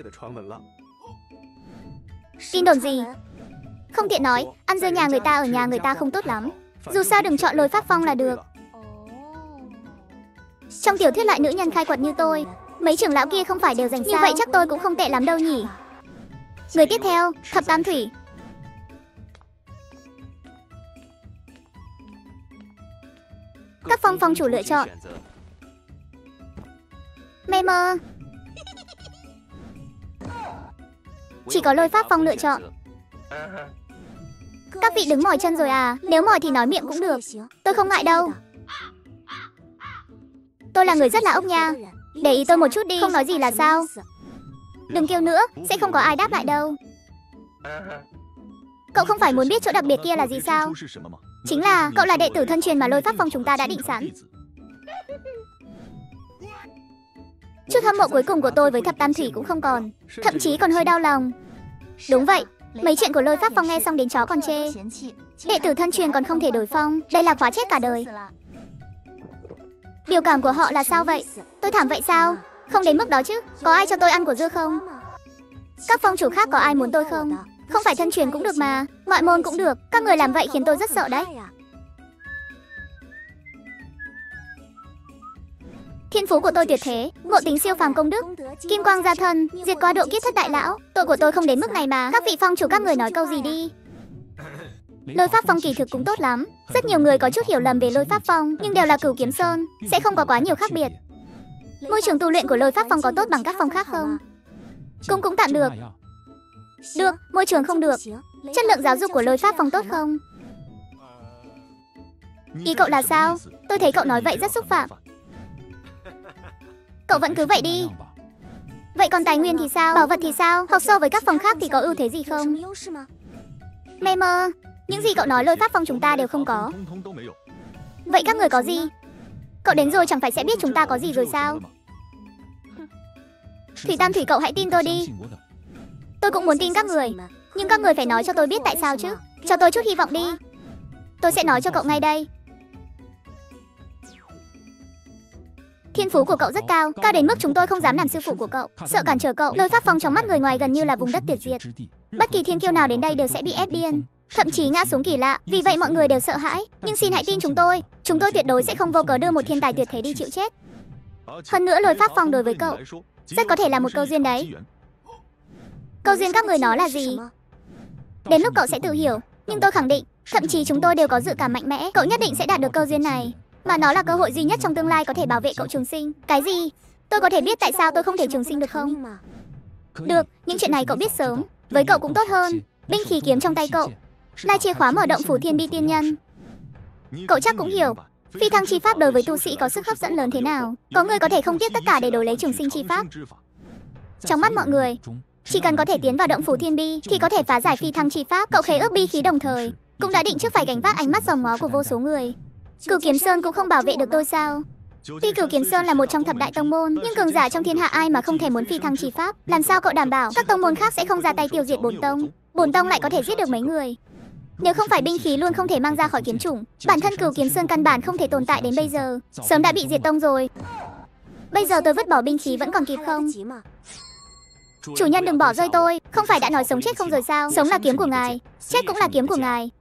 Tin đồn gì? Không tiện nói, ăn dưa nhà người ta ở nhà người ta không tốt lắm. Dù sao đừng chọn lôi pháp phong là được. Trong tiểu thuyết loại nữ nhân khai quật như tôi, mấy trưởng lão kia không phải đều dành sao? Như vậy chắc tôi cũng không tệ lắm đâu nhỉ. Người tiếp theo, Thập Tam Thủy. Các phong phong chủ lựa chọn. Mê mơ. Chỉ có lôi pháp phong lựa chọn. Các vị đứng mỏi chân rồi à? Nếu mỏi thì nói miệng cũng được. Tôi không ngại đâu. Tôi là người rất là ốc nha. Để ý tôi một chút đi. Không nói gì là sao? Đừng kêu nữa, sẽ không có ai đáp lại đâu. Cậu không phải muốn biết chỗ đặc biệt kia là gì sao? Chính là cậu là đệ tử thân truyền mà lôi pháp phong chúng ta đã định sẵn. Chút hâm mộ cuối cùng của tôi với Thập Tam Thủy cũng không còn. Thậm chí còn hơi đau lòng. Đúng vậy, mấy chuyện của lôi pháp phong nghe xong đến chó còn chê. Đệ tử thân truyền còn không thể đổi phong. Đây là khóa chết cả đời. Biểu cảm của họ là sao vậy? Tôi thảm vậy sao? Không đến mức đó chứ. Có ai cho tôi ăn của dưa không? Các phong chủ khác có ai muốn tôi không? Không phải thân truyền cũng được mà, ngoại môn cũng được. Các người làm vậy khiến tôi rất sợ đấy. Thiên phú của tôi tuyệt thế, ngộ tính siêu phàm công đức, kim quang gia thân, diệt qua độ kiếp thất đại lão. Tội của tôi không đến mức này mà. Các vị phong chủ các người nói câu gì đi. Lôi pháp phong kỳ thực cũng tốt lắm. Rất nhiều người có chút hiểu lầm về lôi pháp phong, nhưng đều là Cửu Kiếm Sơn, sẽ không có quá nhiều khác biệt. Môi trường tu luyện của lôi pháp phong có tốt bằng các phong khác không? Cũng cũng tạm được. Được, môi trường không được. Chất lượng giáo dục của lôi pháp phong tốt không? Ý cậu là sao? Tôi thấy cậu nói vậy rất xúc phạm. Cậu vẫn cứ vậy đi. Vậy còn tài nguyên thì sao? Bảo vật thì sao? Học so với các phong khác thì có ưu thế gì không? Mê mơ. Những gì cậu nói lôi pháp phong chúng ta đều không có. Vậy các người có gì? Cậu đến rồi chẳng phải sẽ biết chúng ta có gì rồi sao? Thủy Tam Thủy, cậu hãy tin tôi đi. Tôi cũng muốn tin các người, nhưng các người phải nói cho tôi biết tại sao chứ. Cho tôi chút hy vọng đi. Tôi sẽ nói cho cậu ngay đây. Thiên phú của cậu rất cao, cao đến mức chúng tôi không dám làm sư phụ của cậu, sợ cản trở cậu. Lôi pháp phong trong mắt người ngoài gần như là vùng đất tuyệt diệt. Bất kỳ thiên kiêu nào đến đây đều sẽ bị ép điên, thậm chí ngã xuống kỳ lạ. Vì vậy mọi người đều sợ hãi. Nhưng xin hãy tin chúng tôi, chúng tôi tuyệt đối sẽ không vô cớ đưa một thiên tài tuyệt thế đi chịu chết. Hơn nữa lôi pháp phong đối với cậu rất có thể là một câu duyên đấy. Câu duyên các người nói là gì? Đến lúc cậu sẽ tự hiểu, nhưng tôi khẳng định, thậm chí chúng tôi đều có dự cảm mạnh mẽ, cậu nhất định sẽ đạt được câu duyên này. Mà nó là cơ hội duy nhất trong tương lai có thể bảo vệ cậu trường sinh. Cái gì? Tôi có thể biết tại sao tôi không thể trường sinh được không? Được, những chuyện này cậu biết sớm. Với cậu cũng tốt hơn. Binh khí kiếm trong tay cậu là chìa khóa mở động phủ thiên bi tiên nhân. Cậu chắc cũng hiểu, phi thăng chi pháp đối với tu sĩ có sức hấp dẫn lớn thế nào. Có người có thể không tiếc tất cả để đổi lấy trường sinh chi pháp. Trong mắt mọi người, chỉ cần có thể tiến vào động phủ thiên bi thì có thể phá giải phi thăng chi pháp. Cậu khế ước bi khí đồng thời cũng đã định trước phải gánh vác ánh mắt dòm ngó của vô số người. Cửu Kiếm Sơn cũng không bảo vệ được tôi sao? Tuy Cửu Kiếm Sơn là một trong thập đại tông môn, nhưng cường giả trong thiên hạ ai mà không thể muốn phi thăng chi pháp. Làm sao cậu đảm bảo các tông môn khác sẽ không ra tay tiêu diệt bổn tông? Bổn tông lại có thể giết được mấy người. Nếu không phải binh khí luôn không thể mang ra khỏi kiếm chủng, bản thân Cửu Kiếm Sơn căn bản không thể tồn tại đến bây giờ, sớm đã bị diệt tông rồi. Bây giờ tôi vứt bỏ binh khí vẫn còn kịp không? Chủ nhân đừng bỏ rơi tôi, không phải đã nói sống chết không rồi sao? Sống là kiếm của ngài, chết cũng là kiếm của ngài.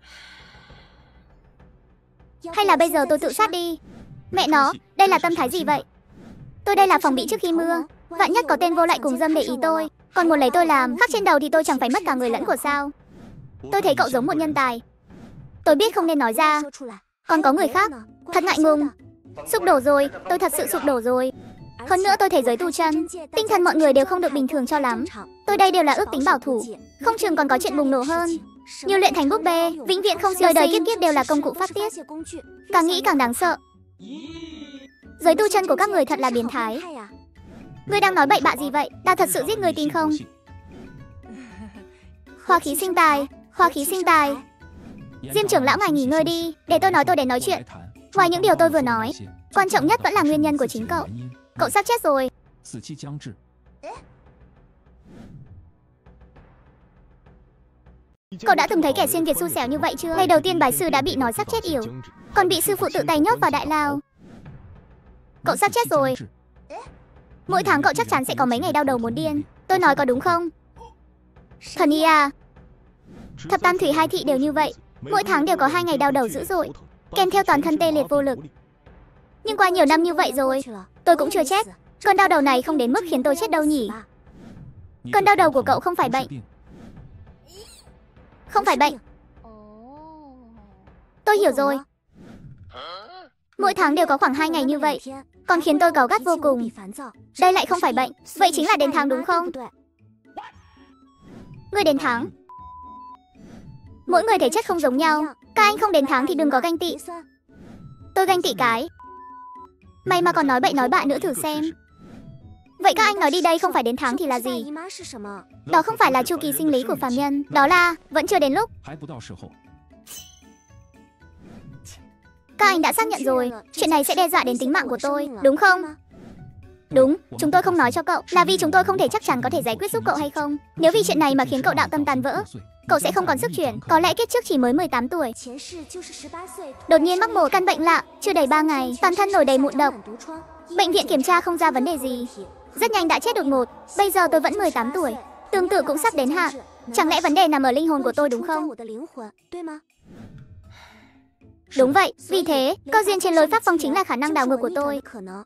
Hay là bây giờ tôi tự sát đi? Mẹ nó, đây là tâm thái gì vậy? Tôi đây là phòng bị trước khi mưa. Vạn nhất có tên vô lại cùng dâm để ý tôi, còn muốn lấy tôi làm khắc trên đầu thì tôi chẳng phải mất cả người lẫn của sao? Tôi thấy cậu giống một nhân tài. Tôi biết không nên nói ra. Còn có người khác, thật ngại ngùng. Sụp đổ rồi, tôi thật sự sụp đổ rồi. Hơn nữa tôi thấy giới tu chân, tinh thần mọi người đều không được bình thường cho lắm. Tôi đây đều là ước tính bảo thủ, không chừng còn có chuyện bùng nổ hơn. Như luyện thành búp bê, vĩnh viễn không siêu đời kiếp kiếp đều là công cụ phát tiết. Càng nghĩ càng đáng sợ. Giới tu chân của các người thật là biến thái. Ngươi đang nói bậy bạ gì vậy? Ta thật sự giết người tin không? Hoa khí sinh tài, hoa khí sinh tài. Diêm trưởng lão ngài nghỉ ngơi đi, để tôi nói tôi đến nói chuyện. Ngoài những điều tôi vừa nói, quan trọng nhất vẫn là nguyên nhân của chính cậu. Cậu sắp chết rồi. Cậu đã từng thấy kẻ xuyên Việt xui xẻo như vậy chưa? Ngày đầu tiên bái sư đã bị nói sắp chết yểu, còn bị sư phụ tự tay nhốt vào đại lao. Cậu sắp chết rồi. Mỗi tháng cậu chắc chắn sẽ có mấy ngày đau đầu muốn điên. Tôi nói có đúng không? Thần y à, thập tam thủy hai thị đều như vậy, mỗi tháng đều có hai ngày đau đầu dữ dội, kèm theo toàn thân tê liệt vô lực. Nhưng qua nhiều năm như vậy rồi, tôi cũng chưa chết. Cơn đau đầu này không đến mức khiến tôi chết đâu nhỉ? Cơn đau đầu của cậu không phải bệnh. Không phải bệnh. Tôi hiểu rồi. Mỗi tháng đều có khoảng hai ngày như vậy, còn khiến tôi cáu gắt vô cùng. Đây lại không phải bệnh. Vậy chính là đến tháng đúng không? Ngươi đến tháng. Mỗi người thể chất không giống nhau. Các anh không đến tháng thì đừng có ganh tị. Tôi ganh tị cái. May mà còn nói bậy nói bạ nữa thử xem. Vậy các anh nói đi đây không phải đến tháng thì là gì? Đó không phải là chu kỳ sinh lý của phàm nhân. Đó là vẫn chưa đến lúc. Các anh đã xác nhận rồi, chuyện này sẽ đe dọa đến tính mạng của tôi, đúng không? Đúng, chúng tôi không nói cho cậu là vì chúng tôi không thể chắc chắn có thể giải quyết giúp cậu hay không. Nếu vì chuyện này mà khiến cậu đạo tâm tan vỡ, cậu sẽ không còn sức chuyển. Có lẽ kiếp trước chỉ mới mười tám tuổi, đột nhiên mắc một căn bệnh lạ, chưa đầy ba ngày, toàn thân nổi đầy mụn độc. Bệnh viện kiểm tra không ra vấn đề gì, rất nhanh đã chết đột ngột. Bây giờ tôi vẫn mười tám tuổi, tương tự cũng sắp đến hạn. Chẳng lẽ vấn đề nằm ở linh hồn của tôi đúng không? Đúng vậy, vì thế, câu duyên trên lôi pháp phong chính là khả năng đảo ngược của tôi.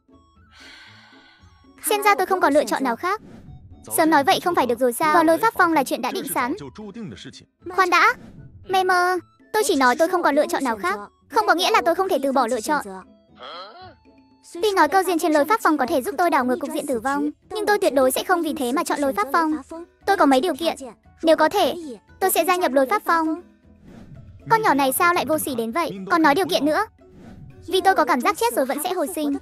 Xem ra tôi không còn lựa chọn nào khác. Sớm nói vậy không phải được rồi sao? Vào lôi pháp phong là chuyện đã định sẵn. Khoan đã, mê mơ, tôi chỉ nói tôi không còn lựa chọn nào khác, không có nghĩa là tôi không thể từ bỏ lựa chọn. Tuy nói câu duyên trên lôi pháp phong có thể giúp tôi đảo ngược cục diện tử vong, nhưng tôi tuyệt đối sẽ không vì thế mà chọn lôi pháp phong. Tôi có mấy điều kiện. Nếu có thể, tôi sẽ gia nhập lôi pháp phong. Con nhỏ này sao lại vô sỉ đến vậy? Còn nói điều kiện nữa. Vì tôi có cảm giác chết rồi vẫn sẽ hồi sinh.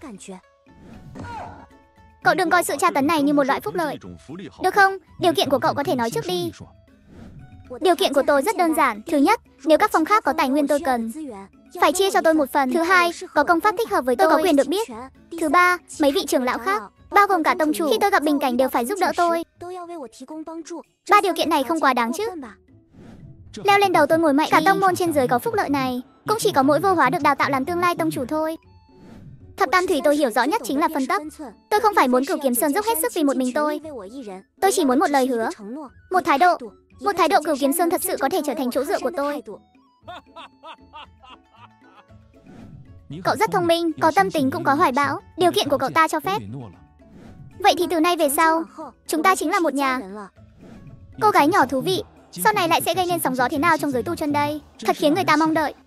Cậu đừng coi sự tra tấn này như một loại phúc lợi, được không? Điều kiện của cậu có thể nói trước đi. Điều kiện của tôi rất đơn giản. Thứ nhất, nếu các phong khác có tài nguyên tôi cần, phải chia cho tôi một phần. Thứ hai, có công pháp thích hợp với tôi, tôi có quyền được biết. Thứ ba, mấy vị trưởng lão khác, bao gồm cả tông chủ, khi tôi gặp bình cảnh đều phải giúp đỡ tôi. Ba điều kiện này không quá đáng chứ? Leo lên đầu tôi ngồi mạnh, cả tông môn trên dưới có phúc lợi này, cũng chỉ có mỗi vô hóa được đào tạo làm tương lai tông chủ thôi. Thập tam thủy tôi hiểu rõ nhất chính là phân tấp. Tôi không phải muốn Cửu Kiếm Sơn dốc hết sức vì một mình tôi. Tôi chỉ muốn một lời hứa, một thái độ. Một thái độ Cửu Kiếm Sơn thật sự có thể trở thành chỗ dựa của tôi. Cậu rất thông minh, có tâm tính cũng có hoài bão. Điều kiện của cậu ta cho phép. Vậy thì từ nay về sau, chúng ta chính là một nhà. Cô gái nhỏ thú vị. Sau này lại sẽ gây nên sóng gió thế nào trong giới tu chân đây? Thật khiến người ta mong đợi.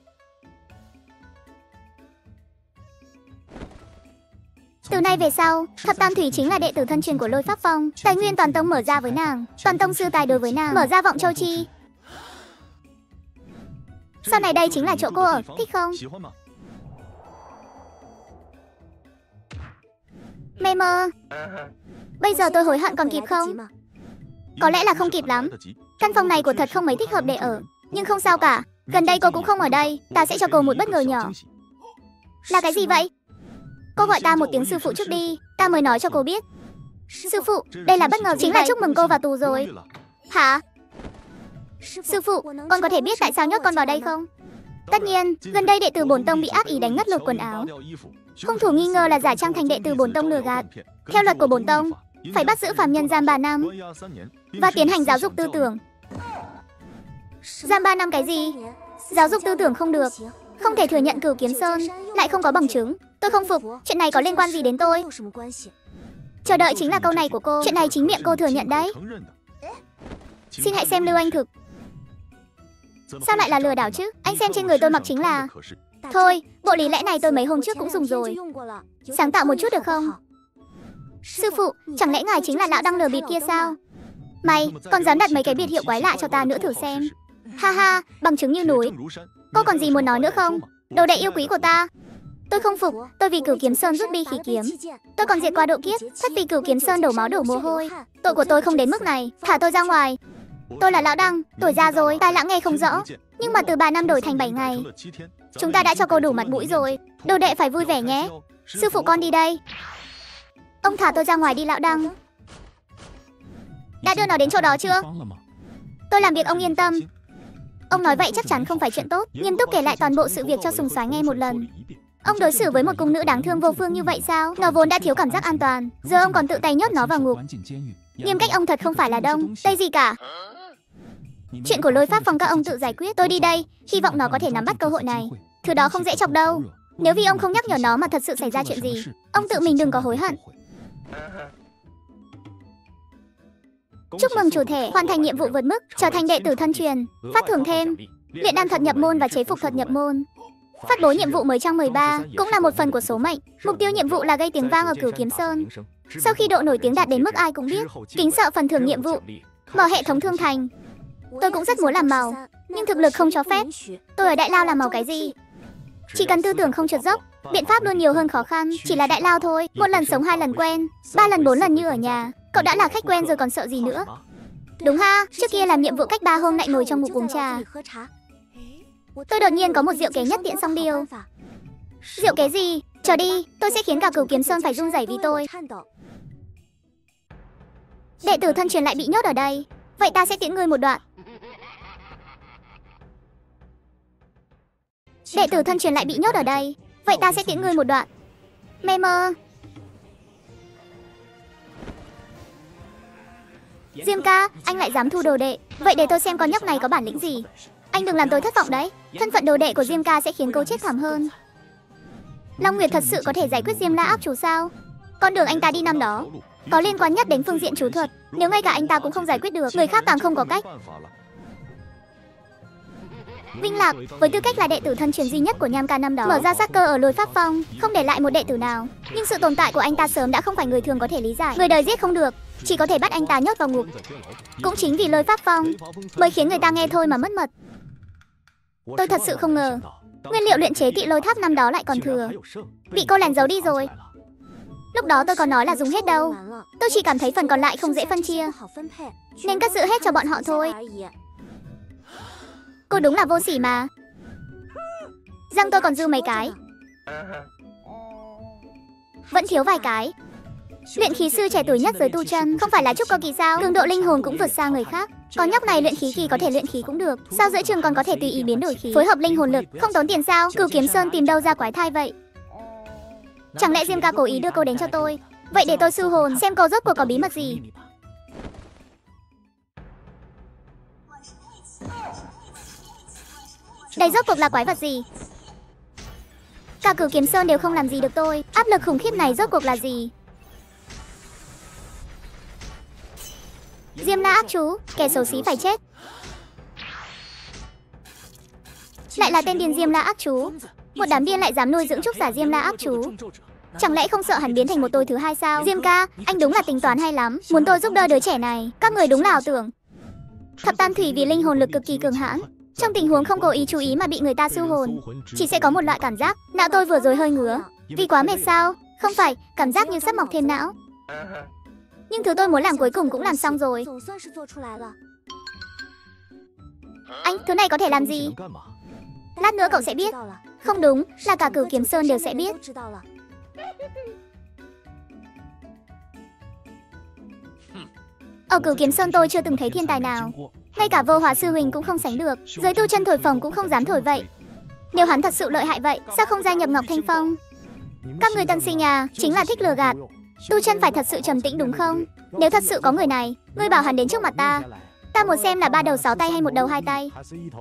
Từ nay về sau, Thập Tam Thủy chính là đệ tử thân truyền của Lôi Pháp Phong. Tài nguyên toàn tông mở ra với nàng. Toàn tông sư tài đối với nàng. Mở ra vọng châu chi. Sau này đây chính là chỗ cô ở, thích không? Mê mơ. Bây giờ tôi hối hận còn kịp không? Có lẽ là không kịp lắm. Căn phòng này của thật không mấy thích hợp để ở. Nhưng không sao cả. Gần đây cô cũng không ở đây. Ta sẽ cho cô một bất ngờ nhỏ. Là cái gì vậy? Cô gọi ta một tiếng sư phụ trước đi. Ta mới nói cho cô biết. Sư phụ, đây là bất ngờ. Chính là chúc mừng cô vào tù rồi. Hả? Sư phụ, con có thể biết tại sao nhốt con vào đây không? Tất nhiên, gần đây đệ tử Bổn Tông bị ác ý đánh ngất lột quần áo. Hung thủ nghi ngờ là giả trang thành đệ tử Bổn Tông lừa gạt. Theo luật của Bổn Tông, phải bắt giữ phàm nhân giam ba năm và tiến hành giáo dục tư tưởng. Giam ba năm cái gì? Giáo dục tư tưởng không được. Không thể thừa nhận Cửu Kiếm Sơn, lại không có bằng chứng. Tôi không phục, chuyện này có liên quan gì đến tôi? Chờ đợi chính là câu này của cô. Chuyện này chính miệng cô thừa nhận đấy. Xin hãy xem lưu anh thực. Sao lại là lừa đảo chứ? Anh xem trên người tôi mặc chính là... Thôi, bộ lý lẽ này tôi mấy hôm trước cũng dùng rồi. Sáng tạo một chút được không? Sư phụ, chẳng lẽ ngài chính là lão đăng lừa bịp kia sao? Mày, còn dám đặt mấy cái biệt hiệu quái lạ cho ta nữa thử xem. Ha ha, bằng chứng như núi. Cô còn gì muốn nói nữa không? Đồ đệ yêu quý của ta. Tôi không phục, tôi vì Cửu Kiếm Sơn rút bi khí kiếm. Tôi còn diệt qua độ kiếp, thất vì Cửu Kiếm Sơn đổ máu đổ mồ hôi. Tội của tôi không đến mức này, thả tôi ra ngoài. Tôi là lão đăng, tuổi già rồi, tai lãng nghe không rõ. Nhưng mà từ ba năm đổi thành bảy ngày. Chúng ta đã cho cô đủ mặt mũi rồi. Đồ đệ phải vui vẻ nhé. Sư phụ con đi đây. Ông thả tôi ra ngoài đi lão đăng. Đã đưa nó đến chỗ đó chưa? Tôi làm việc ông yên tâm. Ông nói vậy chắc chắn không phải chuyện tốt. Nghiêm túc kể lại toàn bộ sự việc cho Sùng Soái nghe một lần. Ông đối xử với một cung nữ đáng thương vô phương như vậy sao? Nó vốn đã thiếu cảm giác an toàn, giờ ông còn tự tay nhốt nó vào ngục. Nghiêm cách ông thật không phải là đông tây gì cả. Chuyện của Lôi Pháp Phong các ông tự giải quyết. Tôi đi đây, hy vọng nó có thể nắm bắt cơ hội này. Thứ đó không dễ chọc đâu. Nếu vì ông không nhắc nhở nó mà thật sự xảy ra chuyện gì, ông tự mình đừng có hối hận. Chúc mừng chủ thể hoàn thành nhiệm vụ vượt mức, trở thành đệ tử thân truyền. Phát thưởng thêm luyện đan thuật nhập môn và chế phục thuật nhập môn. Phát bố nhiệm vụ mới trang mười ba cũng là một phần của số mệnh. Mục tiêu nhiệm vụ là gây tiếng vang ở Cửu Kiếm Sơn. Sau khi độ nổi tiếng đạt đến mức ai cũng biết, kính sợ phần thưởng nhiệm vụ mở hệ thống thương thành. Tôi cũng rất muốn làm màu, nhưng thực lực không cho phép. Tôi ở Đại Lao làm màu cái gì? Chỉ cần tư tưởng không trượt dốc, biện pháp luôn nhiều hơn khó khăn. Chỉ là Đại Lao thôi, một lần sống hai lần quen, ba lần bốn lần như ở nhà. Cậu đã là khách quen rồi còn sợ gì nữa? Đúng ha, trước kia làm nhiệm vụ cách ba hôm lại ngồi trong một uống trà. Tôi đột nhiên có một diệu kế nhất tiện song điều. Diệu kế gì? Chờ đi, tôi sẽ khiến cả Cửu Kiếm Sơn phải run rẩy vì tôi. Đệ tử thân truyền lại bị nhốt ở đây. Vậy ta sẽ tiễn ngươi một đoạn. Đệ tử thân truyền lại bị nhốt ở đây. Vậy ta sẽ tiễn ngươi một đoạn. Mê mơ. Diêm ca, anh lại dám thu đồ đệ. Vậy để tôi xem con nhóc này có bản lĩnh gì. Anh đừng làm tôi thất vọng đấy. Thân phận đồ đệ của Diêm ca sẽ khiến cô chết thảm hơn. Long Nguyệt thật sự có thể giải quyết Diêm La áp chú sao? Con đường anh ta đi năm đó có liên quan nhất đến phương diện chú thuật. Nếu ngay cả anh ta cũng không giải quyết được, người khác càng không có cách. Vinh Lạc, với tư cách là đệ tử thân truyền duy nhất của Nham Ca năm đó, mở ra sát cơ ở Lôi Pháp Phong, không để lại một đệ tử nào. Nhưng sự tồn tại của anh ta sớm đã không phải người thường có thể lý giải. Người đời giết không được, chỉ có thể bắt anh ta nhốt vào ngục. Cũng chính vì Lôi Pháp Phong mới khiến người ta nghe thôi mà mất mật. Tôi thật sự không ngờ nguyên liệu luyện chế Kỵ Lôi Tháp năm đó lại còn thừa. Bị cô lén giấu đi rồi. Lúc đó tôi còn nói là dùng hết đâu. Tôi chỉ cảm thấy phần còn lại không dễ phân chia, nên cất giữ hết cho bọn họ thôi. Cô đúng là vô sỉ mà. Răng tôi còn dư mấy cái, vẫn thiếu vài cái. Luyện khí sư trẻ tuổi nhất giới tu chân không phải là Trúc Cơ Kỳ sao? Cường độ linh hồn cũng vượt xa người khác. Con nhóc này luyện khí kỳ có thể luyện khí cũng được. Sao giữa trường còn có thể tùy ý biến đổi khí, phối hợp linh hồn lực, không tốn tiền sao? Cửu Kiếm Sơn tìm đâu ra quái thai vậy? Chẳng lẽ Diêm ca cố ý đưa cô đến cho tôi? Vậy để tôi sư hồn xem cô rốt cuộc có bí mật gì. Đây rốt cuộc là quái vật gì? Cả Cửu Kiếm Sơn đều không làm gì được tôi. Áp lực khủng khiếp này rốt cuộc là gì? Diêm La ác chú, kẻ xấu xí phải chết. Lại là tên điên Diêm La ác chú. Một đám điên lại dám nuôi dưỡng trúc giả Diêm La ác chú. Chẳng lẽ không sợ hắn biến thành một tôi thứ hai sao? Diêm ca, anh đúng là tính toán hay lắm. Muốn tôi giúp đỡ đứa trẻ này. Các người đúng là ảo tưởng. Thập Tam Thủy vì linh hồn lực cực kỳ cường hãn. Trong tình huống không cố ý chú ý mà bị người ta siêu hồn, chỉ sẽ có một loại cảm giác não tôi vừa rồi hơi ngứa. Vì quá mệt sao? Không phải, cảm giác như sắp mọc thêm não. Nhưng thứ tôi muốn làm cuối cùng cũng làm xong rồi. Anh, thứ này có thể làm gì? Lát nữa cậu sẽ biết. Không đúng, là cả Cửu Kiếm Sơn đều sẽ biết. Ở Cửu Kiếm Sơn tôi chưa từng thấy thiên tài nào. Ngay cả Vô Hóa sư huynh cũng không sánh được. Giới tu chân thổi phồng cũng không dám thổi vậy. Nếu hắn thật sự lợi hại vậy, sao không gia nhập Ngọc Thanh Phong? Các người tân sinh à, chính là thích lừa gạt. Tu chân phải thật sự trầm tĩnh đúng không? Nếu thật sự có người này, ngươi bảo hắn đến trước mặt ta. Ta muốn xem là ba đầu sáu tay hay một đầu hai tay.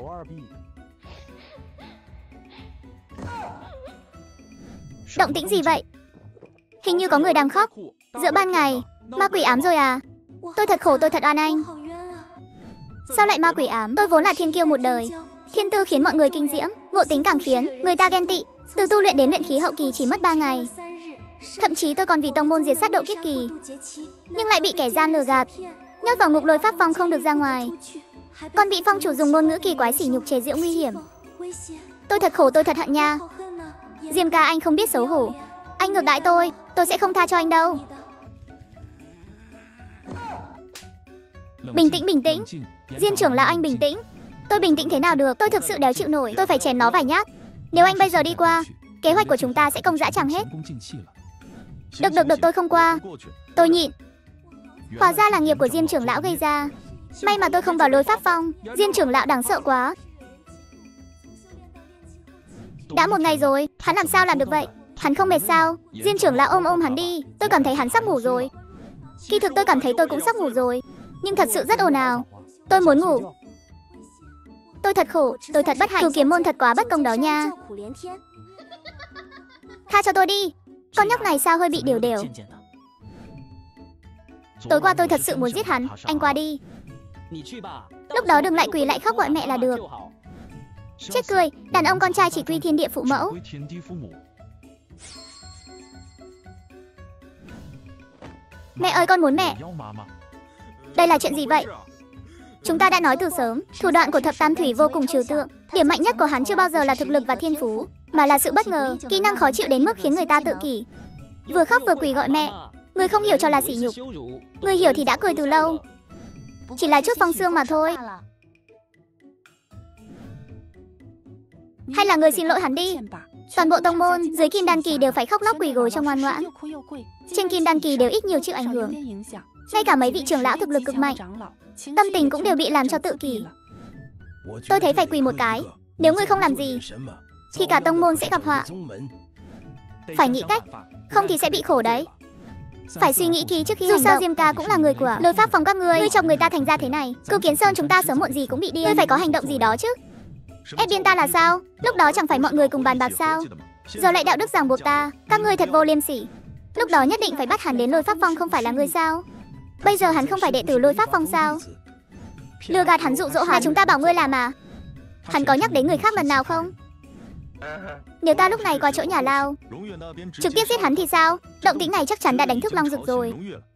Động tĩnh gì vậy? Hình như có người đang khóc. Giữa ban ngày, ma quỷ ám rồi à? Tôi thật khổ, tôi thật oan anh. Sao lại ma quỷ ám? Tôi vốn là thiên kiêu một đời. Thiên tư khiến mọi người kinh diễm, ngộ tính càng khiến người ta ghen tị. Từ tu luyện đến luyện khí hậu kỳ chỉ mất ba ngày. Thậm chí tôi còn vì tông môn diệt sát độ kiếp kỳ, nhưng lại bị kẻ gian lừa gạt, nhốt vào ngục lôi pháp phong không được ra ngoài. Còn bị phong chủ dùng ngôn ngữ kỳ quái sỉ nhục chế giễu nguy hiểm. Tôi thật khổ, tôi thật hận nha. Diêm ca, anh không biết xấu hổ. Anh ngược đãi tôi, tôi sẽ không tha cho anh đâu. Bình tĩnh, bình tĩnh. Diêm trưởng lão, anh bình tĩnh. Tôi bình tĩnh thế nào được, tôi thực sự đéo chịu nổi. Tôi phải chém nó vài nhát. Nếu anh bây giờ đi qua, kế hoạch của chúng ta sẽ công dã tràng hết. Được được được, tôi không qua. Tôi nhịn. Hóa ra là nghiệp của Diêm trưởng lão gây ra. May mà tôi không vào lôi pháp phong. Diêm trưởng lão đáng sợ quá. Đã một ngày rồi, hắn làm sao làm được vậy? Hắn không mệt sao? Diêm trưởng lão ôm ôm hắn đi. Tôi cảm thấy hắn sắp ngủ rồi. Kỳ thực tôi cảm thấy tôi cũng sắp ngủ rồi. Nhưng thật sự rất ồn ào. Tôi muốn ngủ. Tôi thật khổ, tôi thật bất hạnh. Cửu kiếm môn thật quá bất công đó nha. Tha cho tôi đi. Con nhóc này sao hơi bị điều đều. Tối qua tôi thật sự muốn giết hắn. Anh qua đi. Lúc đó đừng lại quỳ lại khóc gọi mẹ là được. Chết cười, đàn ông con trai chỉ quy thiên địa phụ mẫu. Mẹ ơi, con muốn mẹ. Đây là chuyện gì vậy? Chúng ta đã nói từ sớm, thủ đoạn của Thập Tam Thủy vô cùng trừu tượng. Điểm mạnh nhất của hắn chưa bao giờ là thực lực và thiên phú, mà là sự bất ngờ, kỹ năng khó chịu đến mức khiến người ta tự kỷ. Vừa khóc vừa quỳ gọi mẹ. Người không hiểu cho là sỉ nhục. Người hiểu thì đã cười từ lâu. Chỉ là chút phong xương mà thôi. Hay là người xin lỗi hắn đi. Toàn bộ tông môn dưới kim đan kỳ đều phải khóc lóc quỳ gối trong ngoan ngoãn. Trên kim đan kỳ đều ít nhiều chịu ảnh hưởng. Ngay cả mấy vị trưởng lão thực lực cực mạnh, tâm tình cũng đều bị làm cho tự kỷ. Tôi thấy phải quỳ một cái. Nếu ngươi không làm gì thì cả tông môn sẽ gặp họa. Phải nghĩ cách, không thì sẽ bị khổ đấy. Phải suy nghĩ kỹ trước khi hành động. Dù sao Diêm ca cũng là người của lôi pháp phòng các ngươi. Ngươi chọc người ta thành ra thế này, Cửu Kiếm Sơn chúng ta sớm muộn gì cũng bị điên. Ngươi phải có hành động gì đó chứ. Ép điên ta là sao? Lúc đó chẳng phải mọi người cùng bàn bạc sao? Giờ lại đạo đức ràng buộc ta. Các ngươi thật vô liêm sỉ. Lúc đó nhất định phải bắt hắn đến lôi pháp phong, không phải là ngươi sao? Bây giờ hắn không phải đệ tử lôi pháp phong sao? Lừa gạt hắn, dụ dỗ hắn. Là chúng ta bảo ngươi làm à? Hắn có nhắc đến người khác lần nào không? Nếu ta lúc này qua chỗ nhà Lao, trực tiếp giết hắn thì sao? Động tĩnh này chắc chắn đã đánh thức Long Dực rồi.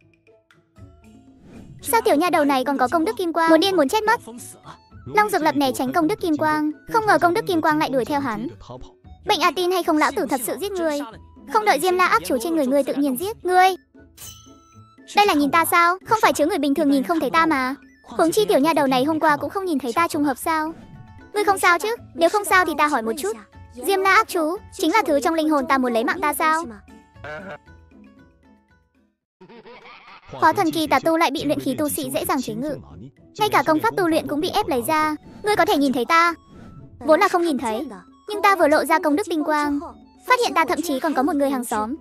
Sao tiểu nha đầu này còn có công đức kim quang? Muốn điên muốn chết mất. Long Dực lập né tránh công đức kim quang, không ngờ công đức kim quang lại đuổi theo hắn. Bệnh à, tin hay không lão tử thật sự giết ngươi. Không đợi Diêm La áp chủ trên người ngươi tự nhiên giết ngươi. Đây là nhìn ta sao? Không phải chứ người bình thường nhìn không thấy ta mà. Huống chi tiểu nha đầu này hôm qua cũng không nhìn thấy ta, trùng hợp sao? Ngươi không sao chứ? Nếu không sao thì ta hỏi một chút. Diêm La ác chú chính là thứ trong linh hồn ta muốn lấy mạng ta sao? Hóa thần kỳ tà tu lại bị luyện khí tu sĩ dễ dàng chế ngự. Ngay cả công pháp tu luyện cũng bị ép lấy ra. Ngươi có thể nhìn thấy ta. Vốn là không nhìn thấy, nhưng ta vừa lộ ra công đức tinh quang, phát hiện ta thậm chí còn có một người hàng xóm.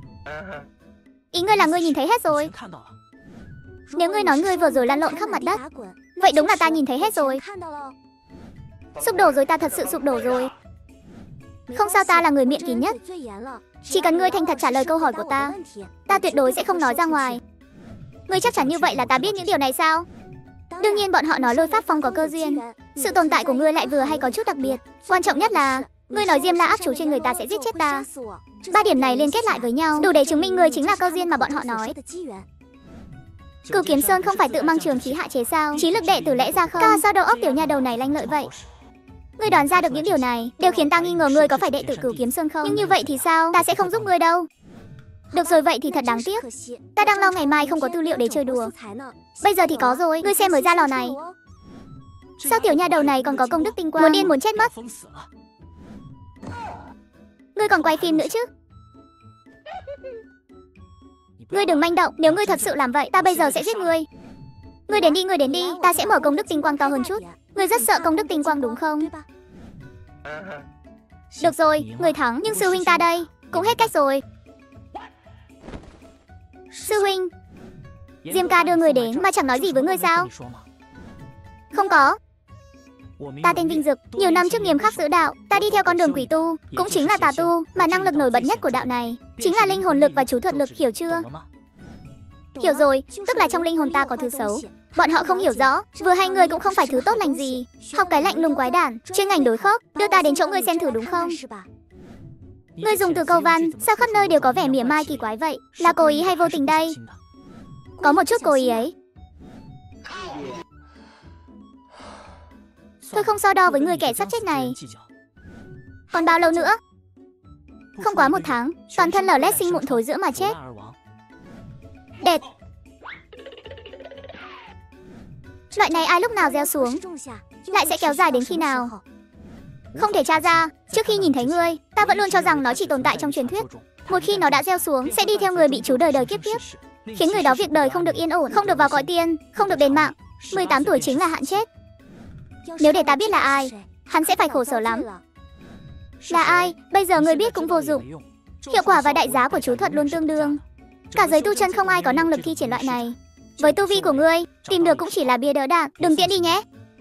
Ý ngươi là ngươi nhìn thấy hết rồi? Nếu ngươi nói ngươi vừa rồi lăn lộn khắp mặt đất, vậy đúng là ta nhìn thấy hết rồi. Sụp đổ rồi, ta thật sự sụp đổ rồi. Không sao, ta là người miệng kín nhất. Chỉ cần ngươi thành thật trả lời câu hỏi của ta, ta tuyệt đối sẽ không nói ra ngoài. Ngươi chắc chắn như vậy là ta biết những điều này sao? Đương nhiên bọn họ nói Lôi Pháp Phong có cơ duyên. Sự tồn tại của ngươi lại vừa hay có chút đặc biệt. Quan trọng nhất là ngươi nói Diêm La áp chủ trên người ta sẽ giết chết ta. Ba điểm này liên kết lại với nhau đủ để chứng minh ngươi chính là cơ duyên mà bọn họ nói. Cửu Kiếm Sơn không phải tự mang trường khí hạ chế sao? Trí lực đệ tử lẽ ra không? Ca sao đầu óc tiểu nha đầu này lanh lợi vậy? Ngươi đoán ra được những điều này đều khiến ta nghi ngờ ngươi có phải đệ tử Cửu Kiếm Sơn không? Nhưng như vậy thì sao? Ta sẽ không giúp ngươi đâu. Được rồi, vậy thì thật đáng tiếc. Ta đang lo ngày mai không có tư liệu để chơi đùa. Bây giờ thì có rồi, ngươi xem mới ra lò này. Sao tiểu nha đầu này còn có công đức tinh quang? Muốn điên muốn chết mất. Ngươi còn quay phim nữa chứ? Ngươi đừng manh động, nếu ngươi thật sự làm vậy, ta bây giờ sẽ giết ngươi. Ngươi đến đi, ngươi đến đi, ta sẽ mở công đức tinh quang to hơn chút. Ngươi rất sợ công đức tinh quang đúng không? Được rồi, ngươi thắng, nhưng sư huynh ta đây, cũng hết cách rồi. Sư huynh, Diêm ca đưa người đến mà chẳng nói gì với ngươi sao? Không có. Ta tên Vinh Dực, nhiều năm trước nghiêm khắc giữ đạo, ta đi theo con đường quỷ tu, cũng chính là tà tu, mà năng lực nổi bật nhất của đạo này chính là linh hồn lực và chú thuật lực, hiểu chưa? Hiểu rồi, tức là trong linh hồn ta có thứ xấu. Bọn họ không hiểu rõ, vừa hay ngươi cũng không phải thứ tốt lành gì. Học cái lạnh lùng quái đản, chuyên ngành đối khớp, đưa ta đến chỗ ngươi xem thử đúng không? Ngươi dùng từ câu văn, sao khắp nơi đều có vẻ mỉa mai kỳ quái vậy? Là cố ý hay vô tình đây? Có một chút cố ý ấy. Tôi không so đo với người kẻ sắp chết này. Còn bao lâu nữa? Không quá một tháng, toàn thân lở lét sinh mụn thối giữa mà chết. Đệt. Loại này ai lúc nào gieo xuống, lại sẽ kéo dài đến khi nào? Không thể tra ra. Trước khi nhìn thấy ngươi, ta vẫn luôn cho rằng nó chỉ tồn tại trong truyền thuyết. Một khi nó đã gieo xuống, sẽ đi theo người bị chú đời đời kiếp kiếp, khiến người đó việc đời không được yên ổn, không được vào cõi tiên, không được đền mạng. mười tám tuổi chính là hạn chết. Nếu để ta biết là ai, hắn sẽ phải khổ sở lắm. Là ai, bây giờ ngươi biết cũng vô dụng. Hiệu quả và đại giá của chú thuật luôn tương đương. Cả giới tu chân không ai có năng lực thi triển loại này. Với tu vi của ngươi, tìm được cũng chỉ là bia đỡ đạn. Đừng tiễn đi nhé.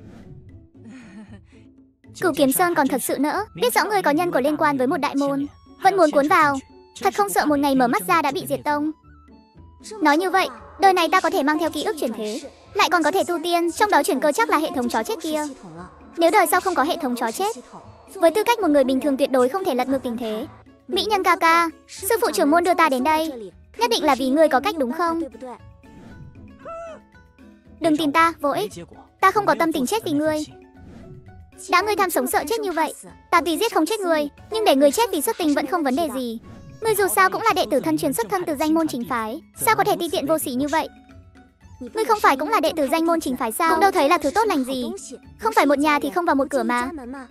Cửu Kiếm Sơn còn thật sự nỡ, biết rõ ngươi có nhân của liên quan với một đại môn, vẫn muốn cuốn vào. Thật không sợ một ngày mở mắt ra đã bị diệt tông. Nói như vậy, đời này ta có thể mang theo ký ức chuyển thế, lại còn có thể tu tiên, trong đó chuyển cơ chắc là hệ thống chó chết kia. Nếu đời sau không có hệ thống chó chết, với tư cách một người bình thường tuyệt đối không thể lật ngược tình thế. Mỹ nhân ca ca, sư phụ trưởng môn đưa ta đến đây, nhất định là vì ngươi có cách đúng không? Đừng tìm ta, vô ích. Ta không có tâm tình chết vì ngươi. Đã ngươi tham sống sợ chết như vậy, ta tuy giết không chết ngươi, nhưng để ngươi chết vì xuất tình vẫn không vấn đề gì. Ngươi dù sao cũng là đệ tử thân truyền xuất thân từ danh môn chính phái, sao có thể ti tiện vô sỉ như vậy? Ngươi không phải cũng là đệ tử danh môn chính phái sao? Cũng đâu thấy là thứ tốt lành gì. Không phải một nhà thì không vào một cửa mà.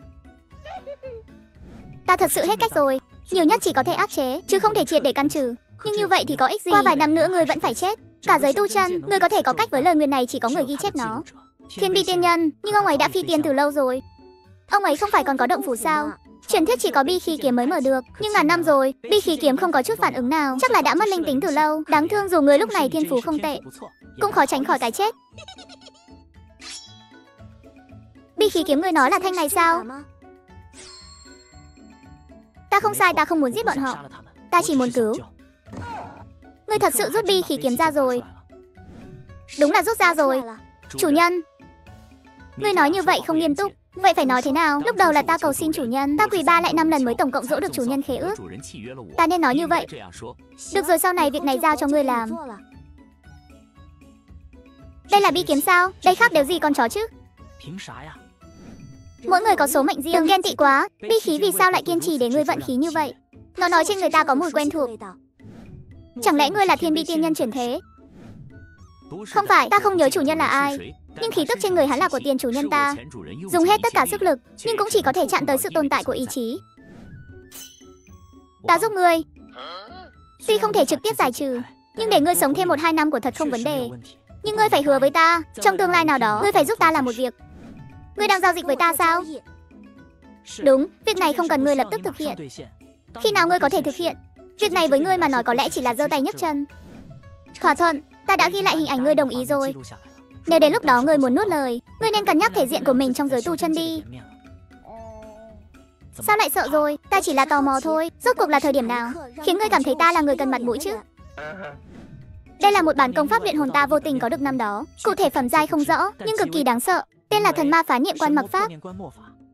Ta thật sự hết cách rồi. Nhiều nhất chỉ có thể áp chế, chứ không thể triệt để căn trừ. Nhưng như vậy thì có ích gì? Qua vài năm nữa ngươi vẫn phải chết. Cả giới tu chân, ngươi có thể có cách với lời nguyền này chỉ có người ghi chép nó. Thiên Bi tiên nhân, nhưng ông ấy đã phi tiên từ lâu rồi. Ông ấy không phải còn có động phủ sao? Truyền thuyết chỉ có bi khí kiếm mới mở được, nhưng ngàn năm rồi, bi khí kiếm không có chút phản ứng nào, chắc là đã mất linh tính từ lâu. Đáng thương, dù người lúc này thiên phú không tệ, cũng khó tránh khỏi cái chết. Bi khí kiếm người nói là thanh này sao? Ta không sai, ta không muốn giết bọn họ, ta chỉ muốn cứu. Ngươi thật sự rút bi khí kiếm ra rồi? Đúng là rút ra rồi. Chủ nhân, ngươi nói như vậy không nghiêm túc. Vậy phải nói thế nào? Lúc đầu là ta cầu xin chủ nhân, ta quỳ ba lại năm lần mới tổng cộng dỗ được chủ nhân khế ước. Ta nên nói như vậy. Được rồi, sau này việc này giao cho ngươi làm. Đây là bi kiếm sao? Đây khác đều gì con chó chứ? Mỗi người có số mệnh riêng, đừng ghen tị quá. Bi khí vì sao lại kiên trì để ngươi vận khí như vậy? Nó nói trên người ta có mùi quen thuộc. Chẳng lẽ ngươi là Thiên Bi tiên nhân chuyển thế? Không phải, ta không nhớ chủ nhân là ai, nhưng khí tức trên người hắn là của tiền chủ nhân ta. Dùng hết tất cả sức lực, nhưng cũng chỉ có thể chạm tới sự tồn tại của ý chí. Ta giúp ngươi. Tuy không thể trực tiếp giải trừ, nhưng để ngươi sống thêm một hai năm của thật không vấn đề. Nhưng ngươi phải hứa với ta, trong tương lai nào đó, ngươi phải giúp ta làm một việc. Ngươi đang giao dịch với ta sao? Đúng, việc này không cần ngươi lập tức thực hiện. Khi nào ngươi có thể thực hiện? Việc này với ngươi mà nói có lẽ chỉ là giơ tay nhấc chân. Thỏa thuận, ta đã ghi lại hình ảnh ngươi đồng ý rồi. Nếu đến lúc đó ngươi muốn nuốt lời, ngươi nên cân nhắc thể diện của mình trong giới tu chân đi. Sao lại sợ rồi? Ta chỉ là tò mò thôi. Rốt cuộc là thời điểm nào khiến ngươi cảm thấy ta là người cần mặt mũi chứ? Đây là một bản công pháp luyện hồn ta vô tình có được năm đó. Cụ thể phẩm giai không rõ, nhưng cực kỳ đáng sợ. Tên là thần ma phá niệm quan mặc pháp.